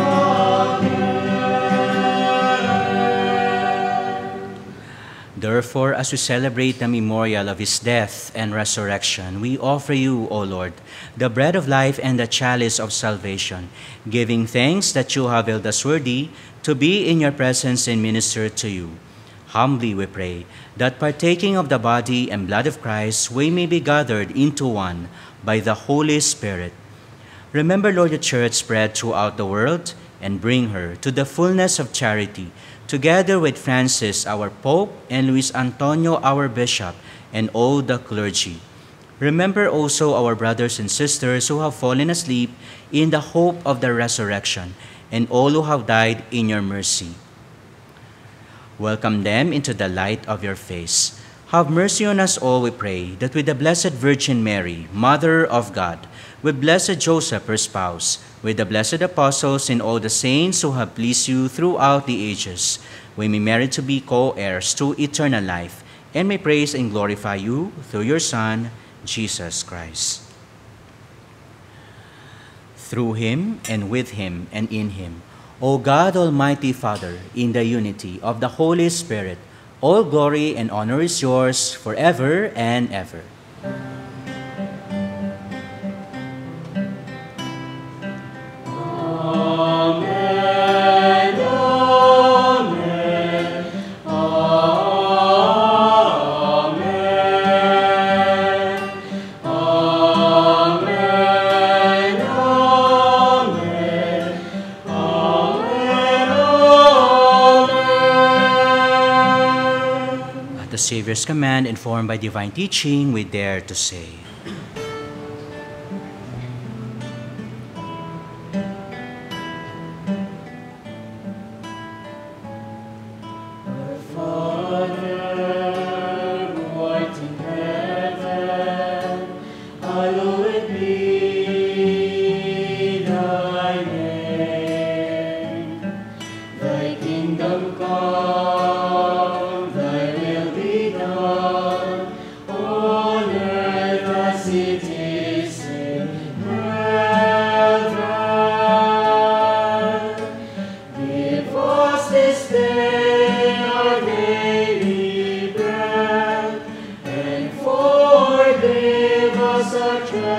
again. Therefore, as we celebrate the memorial of his death and resurrection, we offer you, O Lord, the bread of life and the chalice of salvation, giving thanks that you have held us worthy to be in your presence and minister to you. Humbly we pray that partaking of the body and blood of Christ, we may be gathered into one by the Holy Spirit. Remember, Lord, the church spread throughout the world, and bring her to the fullness of charity, together with Francis, our Pope, and Luis Antonio, our Bishop, and all the clergy. Remember also our brothers and sisters who have fallen asleep in the hope of the resurrection, and all who have died in your mercy. Welcome them into the light of your face. Have mercy on us all, we pray, that with the Blessed Virgin Mary, Mother of God, with blessed Joseph, her spouse, with the blessed apostles and all the saints who have pleased you throughout the ages, we may merit to be co-heirs to eternal life, and may praise and glorify you through your Son, Jesus Christ. Through him, and with him, and in him, O God, Almighty Father, in the unity of the Holy Spirit, all glory and honor is yours forever and ever. Amen, amen, amen, amen, amen, amen. At the Savior's command, informed by divine teaching, we dare to say, Father, hallowed be thy name. Thy kingdom come, thy will be done, on earth as it is in heaven. Give us this day our daily bread, and forgive us our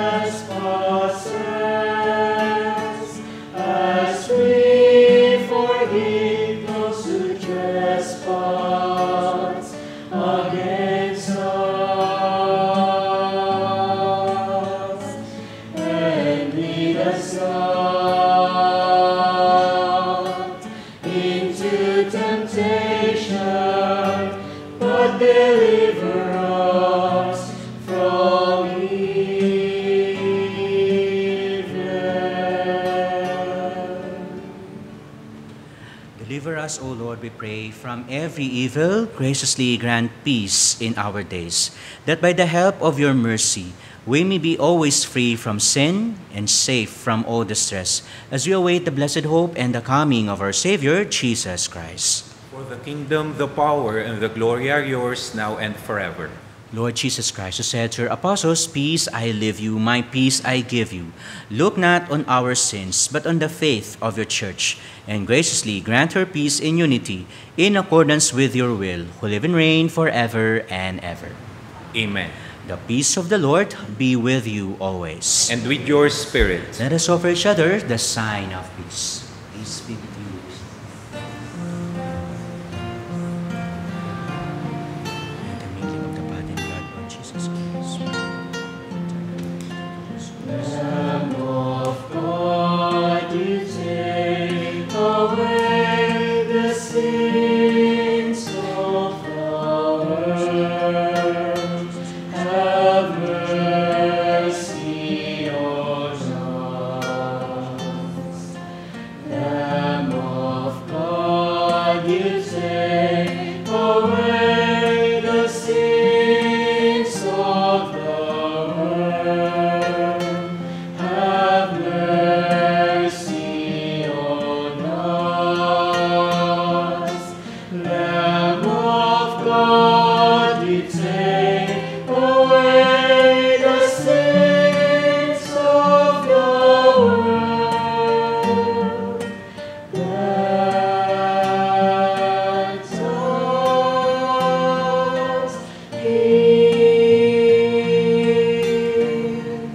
trespasses, as we forgive those who trespass against us. And lead us not into temptation, but deliver us from evil. Deliver us, O Lord, we pray, from every evil. Graciously grant peace in our days, that by the help of your mercy we may be always free from sin and safe from all distress, as we await the blessed hope and the coming of our Savior, Jesus Christ. For the kingdom, the power, and the glory are yours now and forever. Lord Jesus Christ, who said to your apostles, "Peace I leave you, my peace I give you," look not on our sins, but on the faith of your church, and graciously grant her peace in unity, in accordance with your will, who live and reign forever and ever. Amen. The peace of the Lord be with you always. And with your spirit. Let us offer each other the sign of peace. Peace be with you. And the mingling of the body and blood of Jesus Christ. Lamb of God, you take away the sins of the world. Have mercy on us. Lamb of God, you take away the sins of the world. Have mercy on us. Lamb of God, you take away the sins of the world. Let us hear.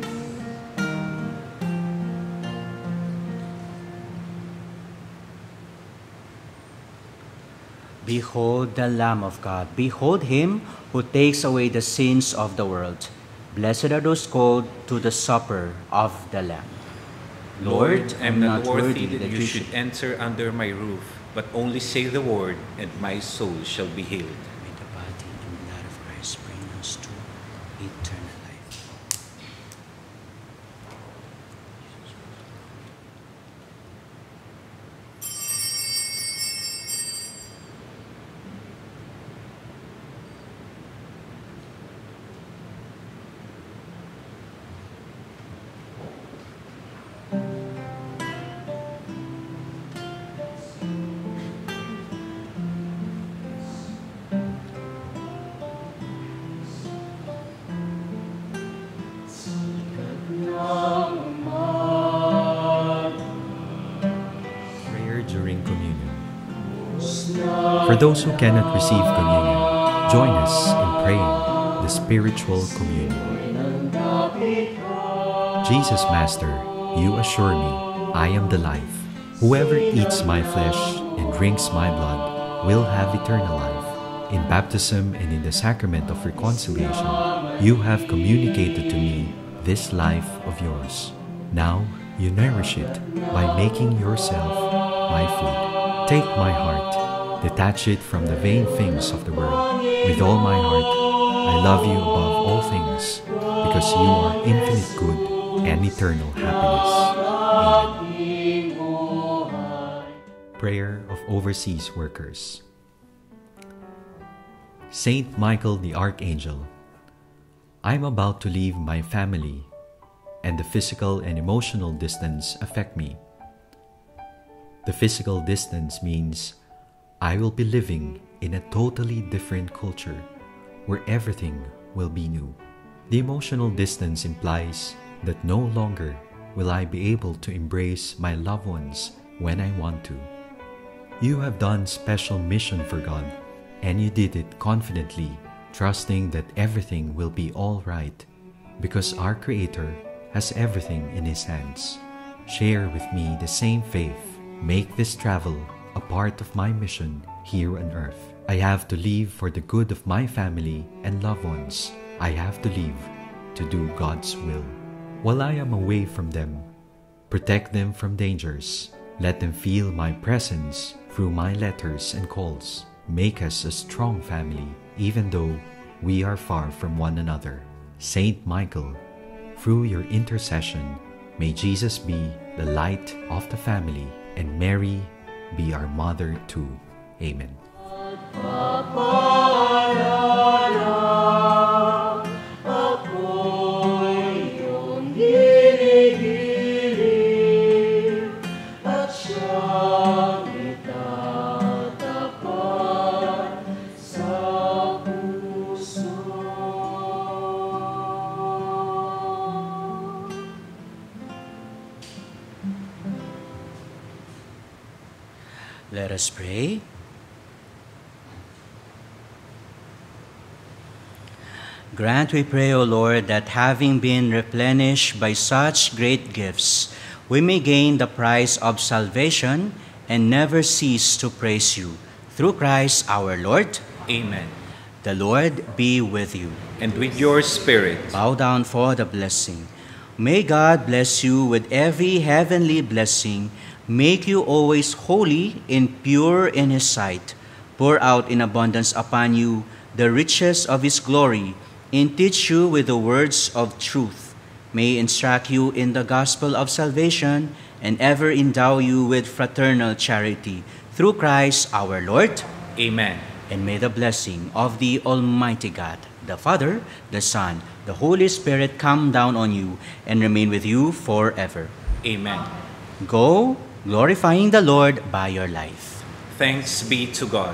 Behold the Lamb of God. Behold him who takes away the sins of the world. Blessed are those called to the supper of the Lamb. Lord, I am not worthy that you should enter under my roof, but only say the word, and my soul shall be healed. May the body and blood of Christ bring us to eternal life. Prayer during communion. For those who cannot receive communion, join us in praying the spiritual communion. Jesus, Master, you assure me, I am the life. Whoever eats my flesh and drinks my blood will have eternal life. In baptism and in the sacrament of reconciliation, you have communicated to me this life of yours. Now you nourish it by making yourself my food. Take my heart, detach it from the vain things of the world. With all my heart, I love you above all things, because you are infinite good and eternal happiness. Amen. Prayer of Overseas Workers. Saint Michael the Archangel, I am about to leave my family and the physical and emotional distance affect me. The physical distance means I will be living in a totally different culture where everything will be new. The emotional distance implies that no longer will I be able to embrace my loved ones when I want to. You have done special mission for God, and you did it confidently, trusting that everything will be all right, because our Creator has everything in His hands. Share with me the same faith. Make this travel a part of my mission here on earth. I have to leave for the good of my family and loved ones. I have to leave to do God's will. While I am away from them, protect them from dangers. Let them feel my presence through my letters and calls. Make us a strong family, even though we are far from one another. Saint Michael, through your intercession, may Jesus be the light of the family, and Mary be our mother too. Amen. Let us pray. Grant, we pray, O Lord, that having been replenished by such great gifts, we may gain the prize of salvation and never cease to praise you. Through Christ our Lord. Amen. The Lord be with you. And with your spirit. Bow down for the blessing. May God bless you with every heavenly blessing, make you always holy and pure in His sight, pour out in abundance upon you the riches of His glory, and teach you with the words of truth, may instruct you in the gospel of salvation, and ever endow you with fraternal charity. Through Christ our Lord. Amen. And may the blessing of the Almighty God, the Father, the Son, the Holy Spirit come down on you and remain with you forever. Amen. Go, glorifying the Lord by your life. Thanks be to God.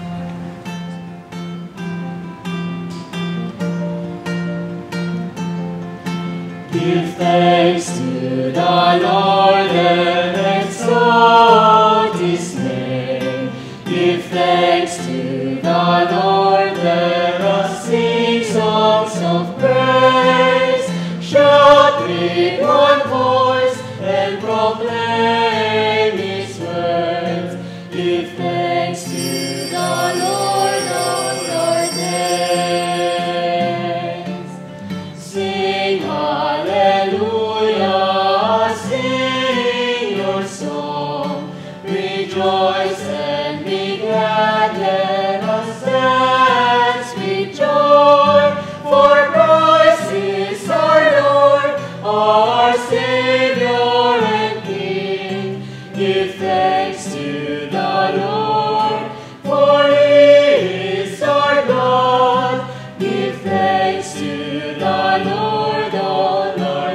Give thanks to the Lord and exalt His name. Give thanks to the Lord, let us sing songs of praise. Shout with one voice and proclaim His words. Give thanks to the Lord on our days. Sing hallelujah, sing your song. Rejoice and be glad, let us dance with joy. For Christ is our Lord, our Savior and King. Give thanks to the Lord, for He is our God. Give thanks to the Lord on our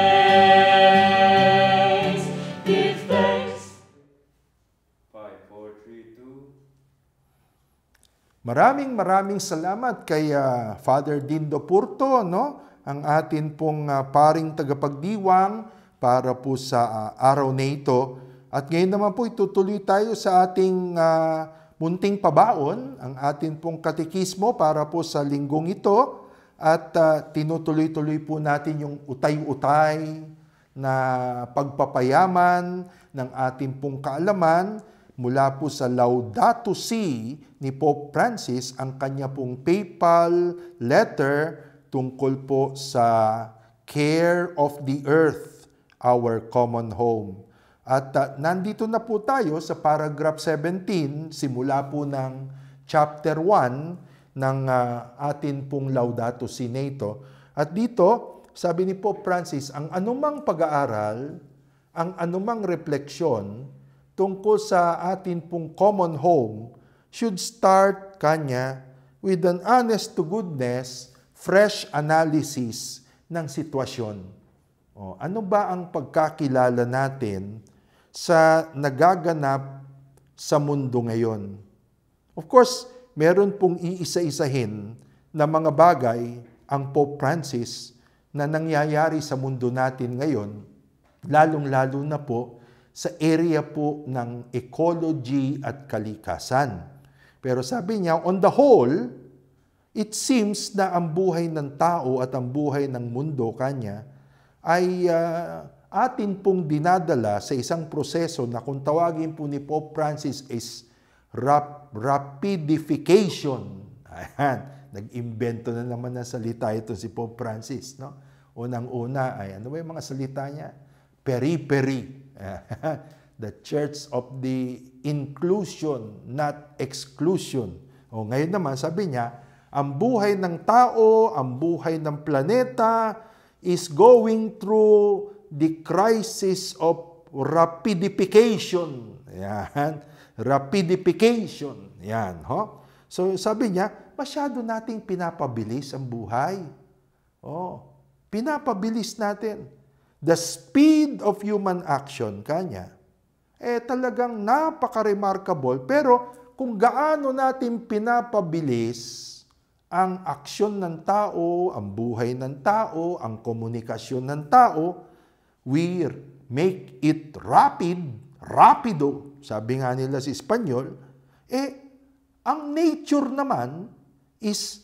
days. Give thanks. five, four, three, two. Maraming maraming salamat kay uh, Father Dindo Purto, no? Ang atin pong uh, paring tagapagdiwang para po sa uh, araw na ito. At ngayon naman po itutuloy tayo sa ating uh, munting pabaon, ang atin pong katekismo para po sa linggong ito. At uh, tinutuloy-tuloy po natin yung utay-utay na pagpapayaman ng ating pong kaalaman mula po sa Laudato Si ni Pope Francis, ang kanya pong papal letter tungkol po sa care of the earth, our common home. At uh, nandito na po tayo sa paragraph seventeen, simula po ng chapter one ng uh, atin pong Laudato Si nito. At dito, sabi ni Pope Francis, ang anumang pag-aaral, ang anumang refleksyon tungkol sa atin pong common home should start kanya with an honest to goodness, fresh analysis ng sitwasyon. O, ano ba ang pagkakilala natin sa nagaganap sa mundo ngayon? Of course, meron pong iisa-isahin na mga bagay ang Pope Francis na nangyayari sa mundo natin ngayon, lalong-lalo na po sa area po ng ecology at kalikasan. Pero sabi niya, on the whole, it seems na ang buhay ng tao at ang buhay ng mundo kanya ay uh, atin pong dinadala sa isang proseso na kung tawagin po ni Pope Francis is rap rapidification. Ayan, nag-imbento na naman ng salita ito si Pope Francis, no? Unang-una ay, ano ba yung mga salita niya? Periphery. The Church of the Inclusion, not Exclusion. O ngayon naman, sabi niya, ang buhay ng tao, ang buhay ng planeta is going through the crisis of rapidification. Yan. Rapidification. Yan. Ho? So sabi niya, masyado nating pinapabilis ang buhay. Oh, pinapabilis natin. The speed of human action, kanya, eh talagang napaka-remarkable. Pero kung gaano natin pinapabilis ang aksyon ng tao, ang buhay ng tao, ang komunikasyon ng tao, we make it rapid, rapido, sabi nga nila sa Espanyol, eh, ang nature naman is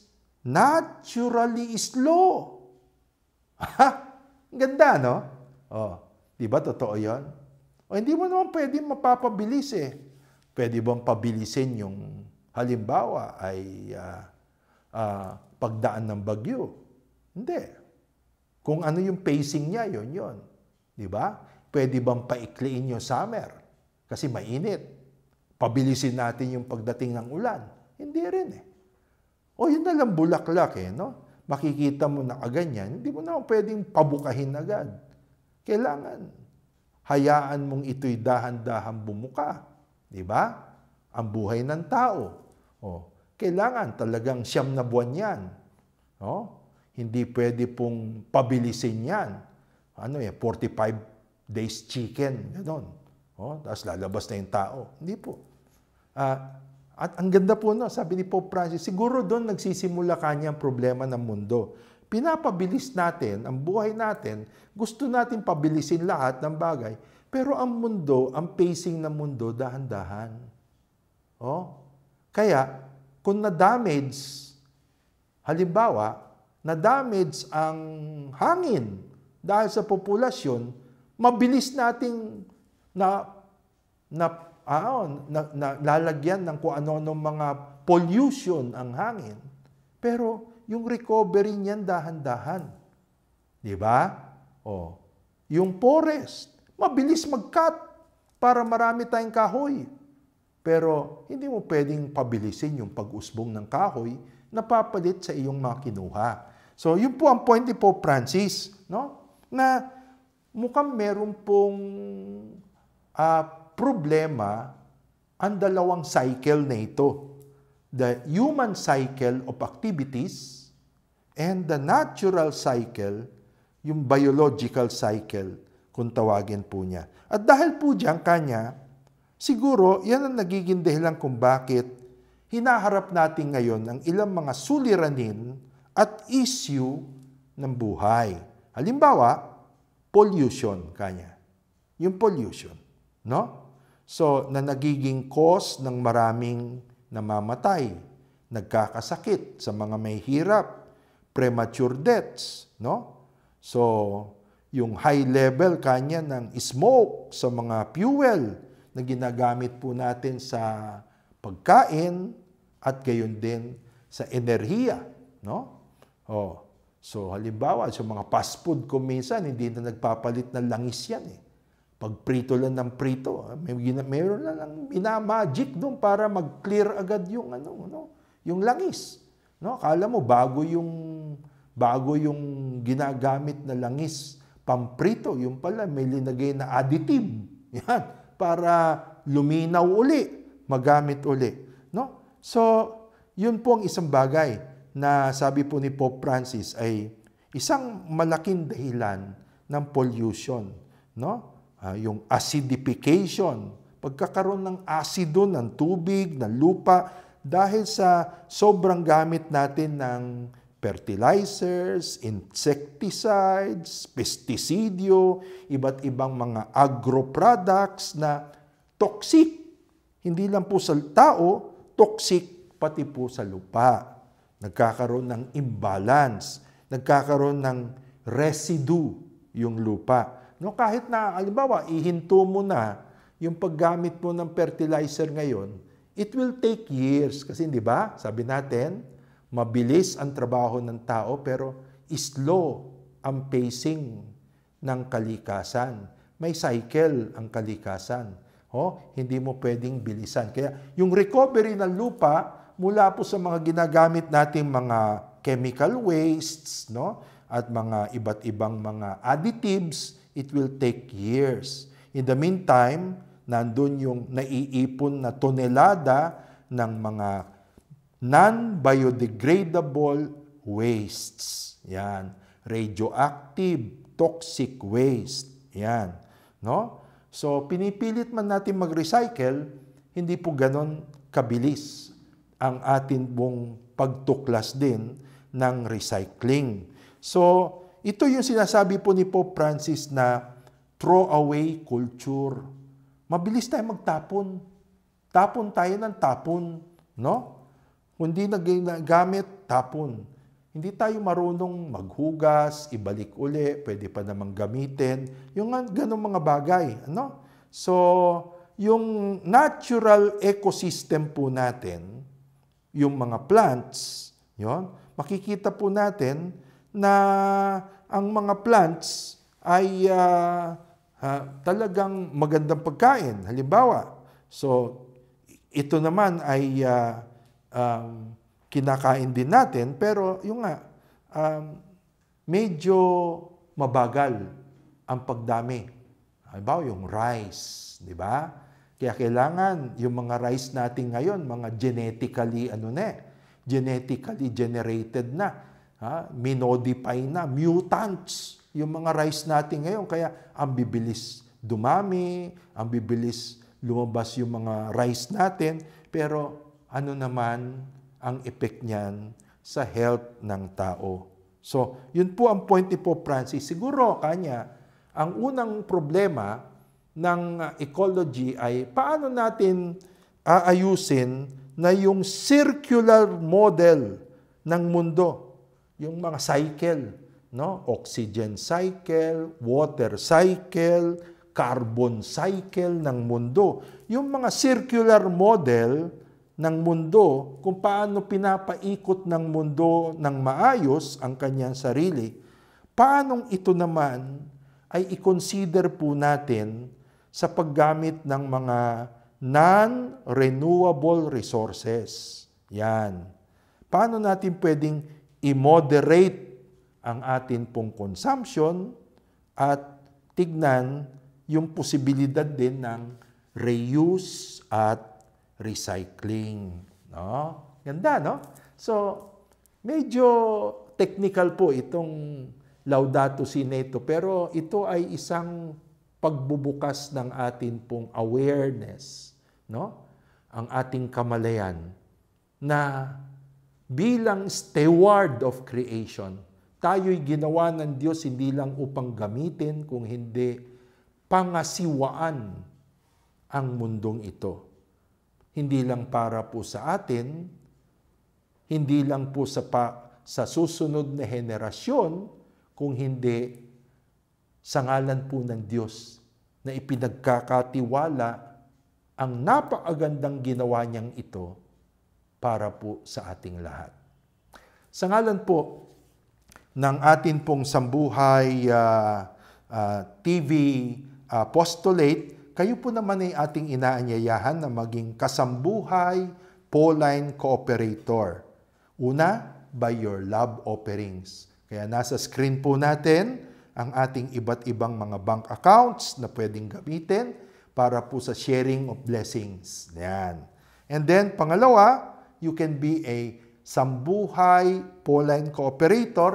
naturally slow. Ha? Ganda, no? Oh, di ba totoo yun? O hindi mo naman pwede mapapabilis eh. Pwede bang pabilisin yung halimbawa ay uh, uh, pagdaan ng bagyo? Hindi. Kung ano yung pacing niya, yun yun. Di ba? Pwede bang paikliin yung summer? Kasi mainit. Pabilisin natin yung pagdating ng ulan. Hindi rin eh. O yun na lang bulaklak eh, no? Makikita mo na kaganyan, hindi mo na pwedeng pabukahin agad. Kailangan hayaan mong ito'y dahan-dahan bumuka. Di ba? Ang buhay ng tao. O, kailangan talagang siyam na buwan yan. O, hindi pwede pong pabilisin yan. Ano eh, forty-five days chicken, gano'n. O, tapos lalabas na yung tao. Hindi po. Ah, at ang ganda po, no, sabi ni Pope Francis, siguro doon nagsisimula kanya ang problema ng mundo. Pinapabilis natin, ang buhay natin, gusto natin pabilisin lahat ng bagay, pero ang mundo, ang pacing ng mundo, dahan-dahan. Oh? Kaya, kung na-damage, halimbawa, na-damage ang hangin dahil sa populasyon, mabilis nating na, na Ah, na, na, lalagyan ng kung ano-ano mga pollution ang hangin. Pero yung recovery niyan dahan-dahan. Di ba? O, yung forest, mabilis mag-cut para marami tayong kahoy. Pero hindi mo pwedeng pabilisin yung pag-usbong ng kahoy na papalit sa iyong mga kinuha. So, yun po ang point ni Pope Francis, no? Na mukhang meron pong uh, problema ang dalawang cycle na ito. The human cycle of activities and the natural cycle, yung biological cycle, kung tawagin po niya. At dahil po diyan kanya, siguro yan ang nagiging dahilan kung bakit hinaharap natin ngayon ang ilang mga suliranin at issue ng buhay. Halimbawa, pollution kanya. Yung pollution, no? So, na nagiging cause ng maraming namamatay, nagkakasakit sa mga may hirap, premature deaths, no? So, yung high level kanya ng smoke sa mga fuel na ginagamit po natin sa pagkain at gayon din sa enerhiya, no? Oh, so, halimbawa, sa mga fast food kung minsan, hindi na nagpapalit ng langis yan eh. Pag prito lang ng prito, may mayroon na lang ina-magic doon para mag-clear agad yung ano, no, yung langis. No, akala mo bago yung bago yung ginagamit na langis pamprito, yung pala may linagay na additive. Yan, para luminaw uli, magamit uli, no? So, yun po ang isang bagay na sabi po ni Pope Francis ay isang malaking dahilan ng pollution, no? Uh, yung acidification, pagkakaroon ng asido ng tubig, ng lupa, dahil sa sobrang gamit natin ng fertilizers, insecticides, pestisidyo, iba't ibang mga agro-products na toxic. Hindi lang po sa tao, toxic pati po sa lupa. Nagkakaroon ng imbalance, nagkakaroon ng residue yung lupa. No, kahit na, halimbawa, ihinto mo na yung paggamit mo ng fertilizer ngayon, it will take years. Kasi, di ba, sabi natin, mabilis ang trabaho ng tao, pero slow ang pacing ng kalikasan. May cycle ang kalikasan. Oh, hindi mo pwedeng bilisan. Kaya yung recovery ng lupa, mula po sa mga ginagamit nating mga chemical wastes, no, at mga iba't ibang mga additives, it will take years. In the meantime, nandun yung naiipon na tonelada ng mga non-biodegradable wastes. Yan. Radioactive, toxic waste. Yan. No? So, pinipilit man natin mag-recycle, hindi po ganon kabilis ang atin pong pagtuklas din ng recycling. So, ito yung sinasabi po ni Pope Francis na throw-away culture. Mabilis tayo magtapon. Tapon tayo ng tapon. No? Kung di nagamit, tapon. Hindi tayo marunong maghugas, ibalik uli, pwede pa namang gamitin. Yung ganong mga bagay. Ano? So, yung natural ecosystem po natin, yung mga plants, yun, makikita po natin na ang mga plants ay uh, uh, talagang magandang pagkain. Halimbawa, so ito naman ay uh, um, kinakain din natin, pero yung nga, um, medyo mabagal ang pagdami. Halimbawa, yung rice, di ba? Kaya kailangan yung mga rice natin ngayon, mga genetically, ano na, genetically generated na. Ha? Minodify na, mutants yung mga rice natin ngayon. Kaya ang bibilis dumami, ang bibilis lumabas yung mga rice natin. Pero ano naman ang effect niyan sa health ng tao? So, yun po ang point ni Pope Francis. Siguro, kanya, ang unang problema ng ecology ay paano natin aayusin na yung circular model ng mundo. Yung mga cycle, no? Oxygen cycle, water cycle, carbon cycle ng mundo. Yung mga circular model ng mundo, kung paano pinapaikot ng mundo ng maayos ang kanyang sarili, paanong ito naman ay i-consider po natin sa paggamit ng mga non-renewable resources. Yan. Paano natin pwedeng i-moderate ang atin pong consumption at tignan yung posibilidad din ng reuse at recycling. No? Ganda, no? So, medyo technical po itong Laudato Si' nito, pero ito ay isang pagbubukas ng atin pong awareness, no? Ang ating kamalayan na bilang steward of creation, tayo'y ginawa ng Diyos hindi lang upang gamitin, kung hindi pangasiwaan ang mundong ito. Hindi lang para po sa atin, hindi lang po sa, pa, sa susunod na henerasyon, kung hindi sa ngalan po ng Diyos na ipinagkakatiwala ang napakagandang ginawa niyang ito para po sa ating lahat. Sa ngalan po ng atin pong Sambuhay uh, uh, T V Apostolate, kayo po naman ay ating inaanyayahan na maging kasambuhay Pauline Cooperator. Una, by your love offerings. Kaya nasa screen po natin ang ating iba't ibang mga bank accounts na pwedeng gamitin para po sa sharing of blessings. Yan. And then, pangalawa, you can be a Sambuhay Pauline Cooperator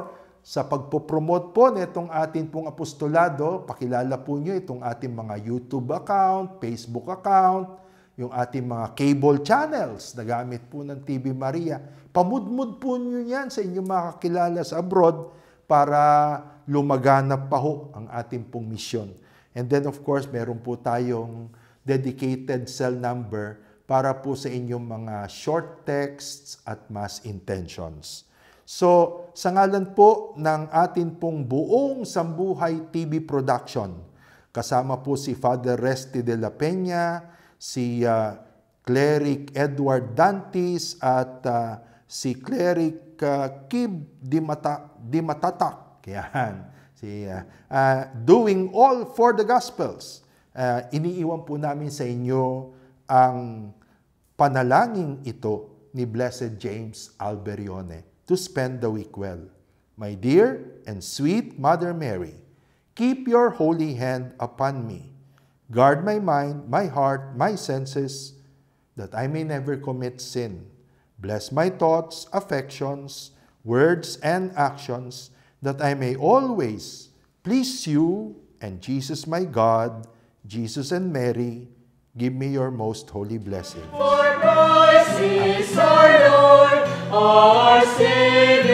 sa pagpopromote po nitong ating pong apostolado. Pakilala po nyo itong ating mga YouTube account, Facebook account, yung ating mga cable channels na gamit po ng T V Maria. Pamudmud po nyo yan sa inyong mga kakilala sa abroad para lumaganap pa ho ang ating pong misyon. And then of course, meron po tayong dedicated cell number para po sa inyong mga short texts at mass intentions. So, sa ngalan po ng ating pong buong Sambuhay T V production, kasama po si Father Resti de la Peña, si uh, Cleric Edward Dantis at uh, si Cleric uh, Kib Dimata, Dimatatak. Yan. Si, uh, uh, doing all for the Gospels. Uh, iniiwan po namin sa inyo ang panalangin ito ni Blessed James Alberione to spend the week well. My dear and sweet Mother Mary, keep your holy hand upon me. Guard my mind, my heart, my senses, that I may never commit sin. Bless my thoughts, affections, words, and actions, that I may always please you and Jesus my God, Jesus and Mary, give me your most holy blessing. For Christ is our Lord, our Savior.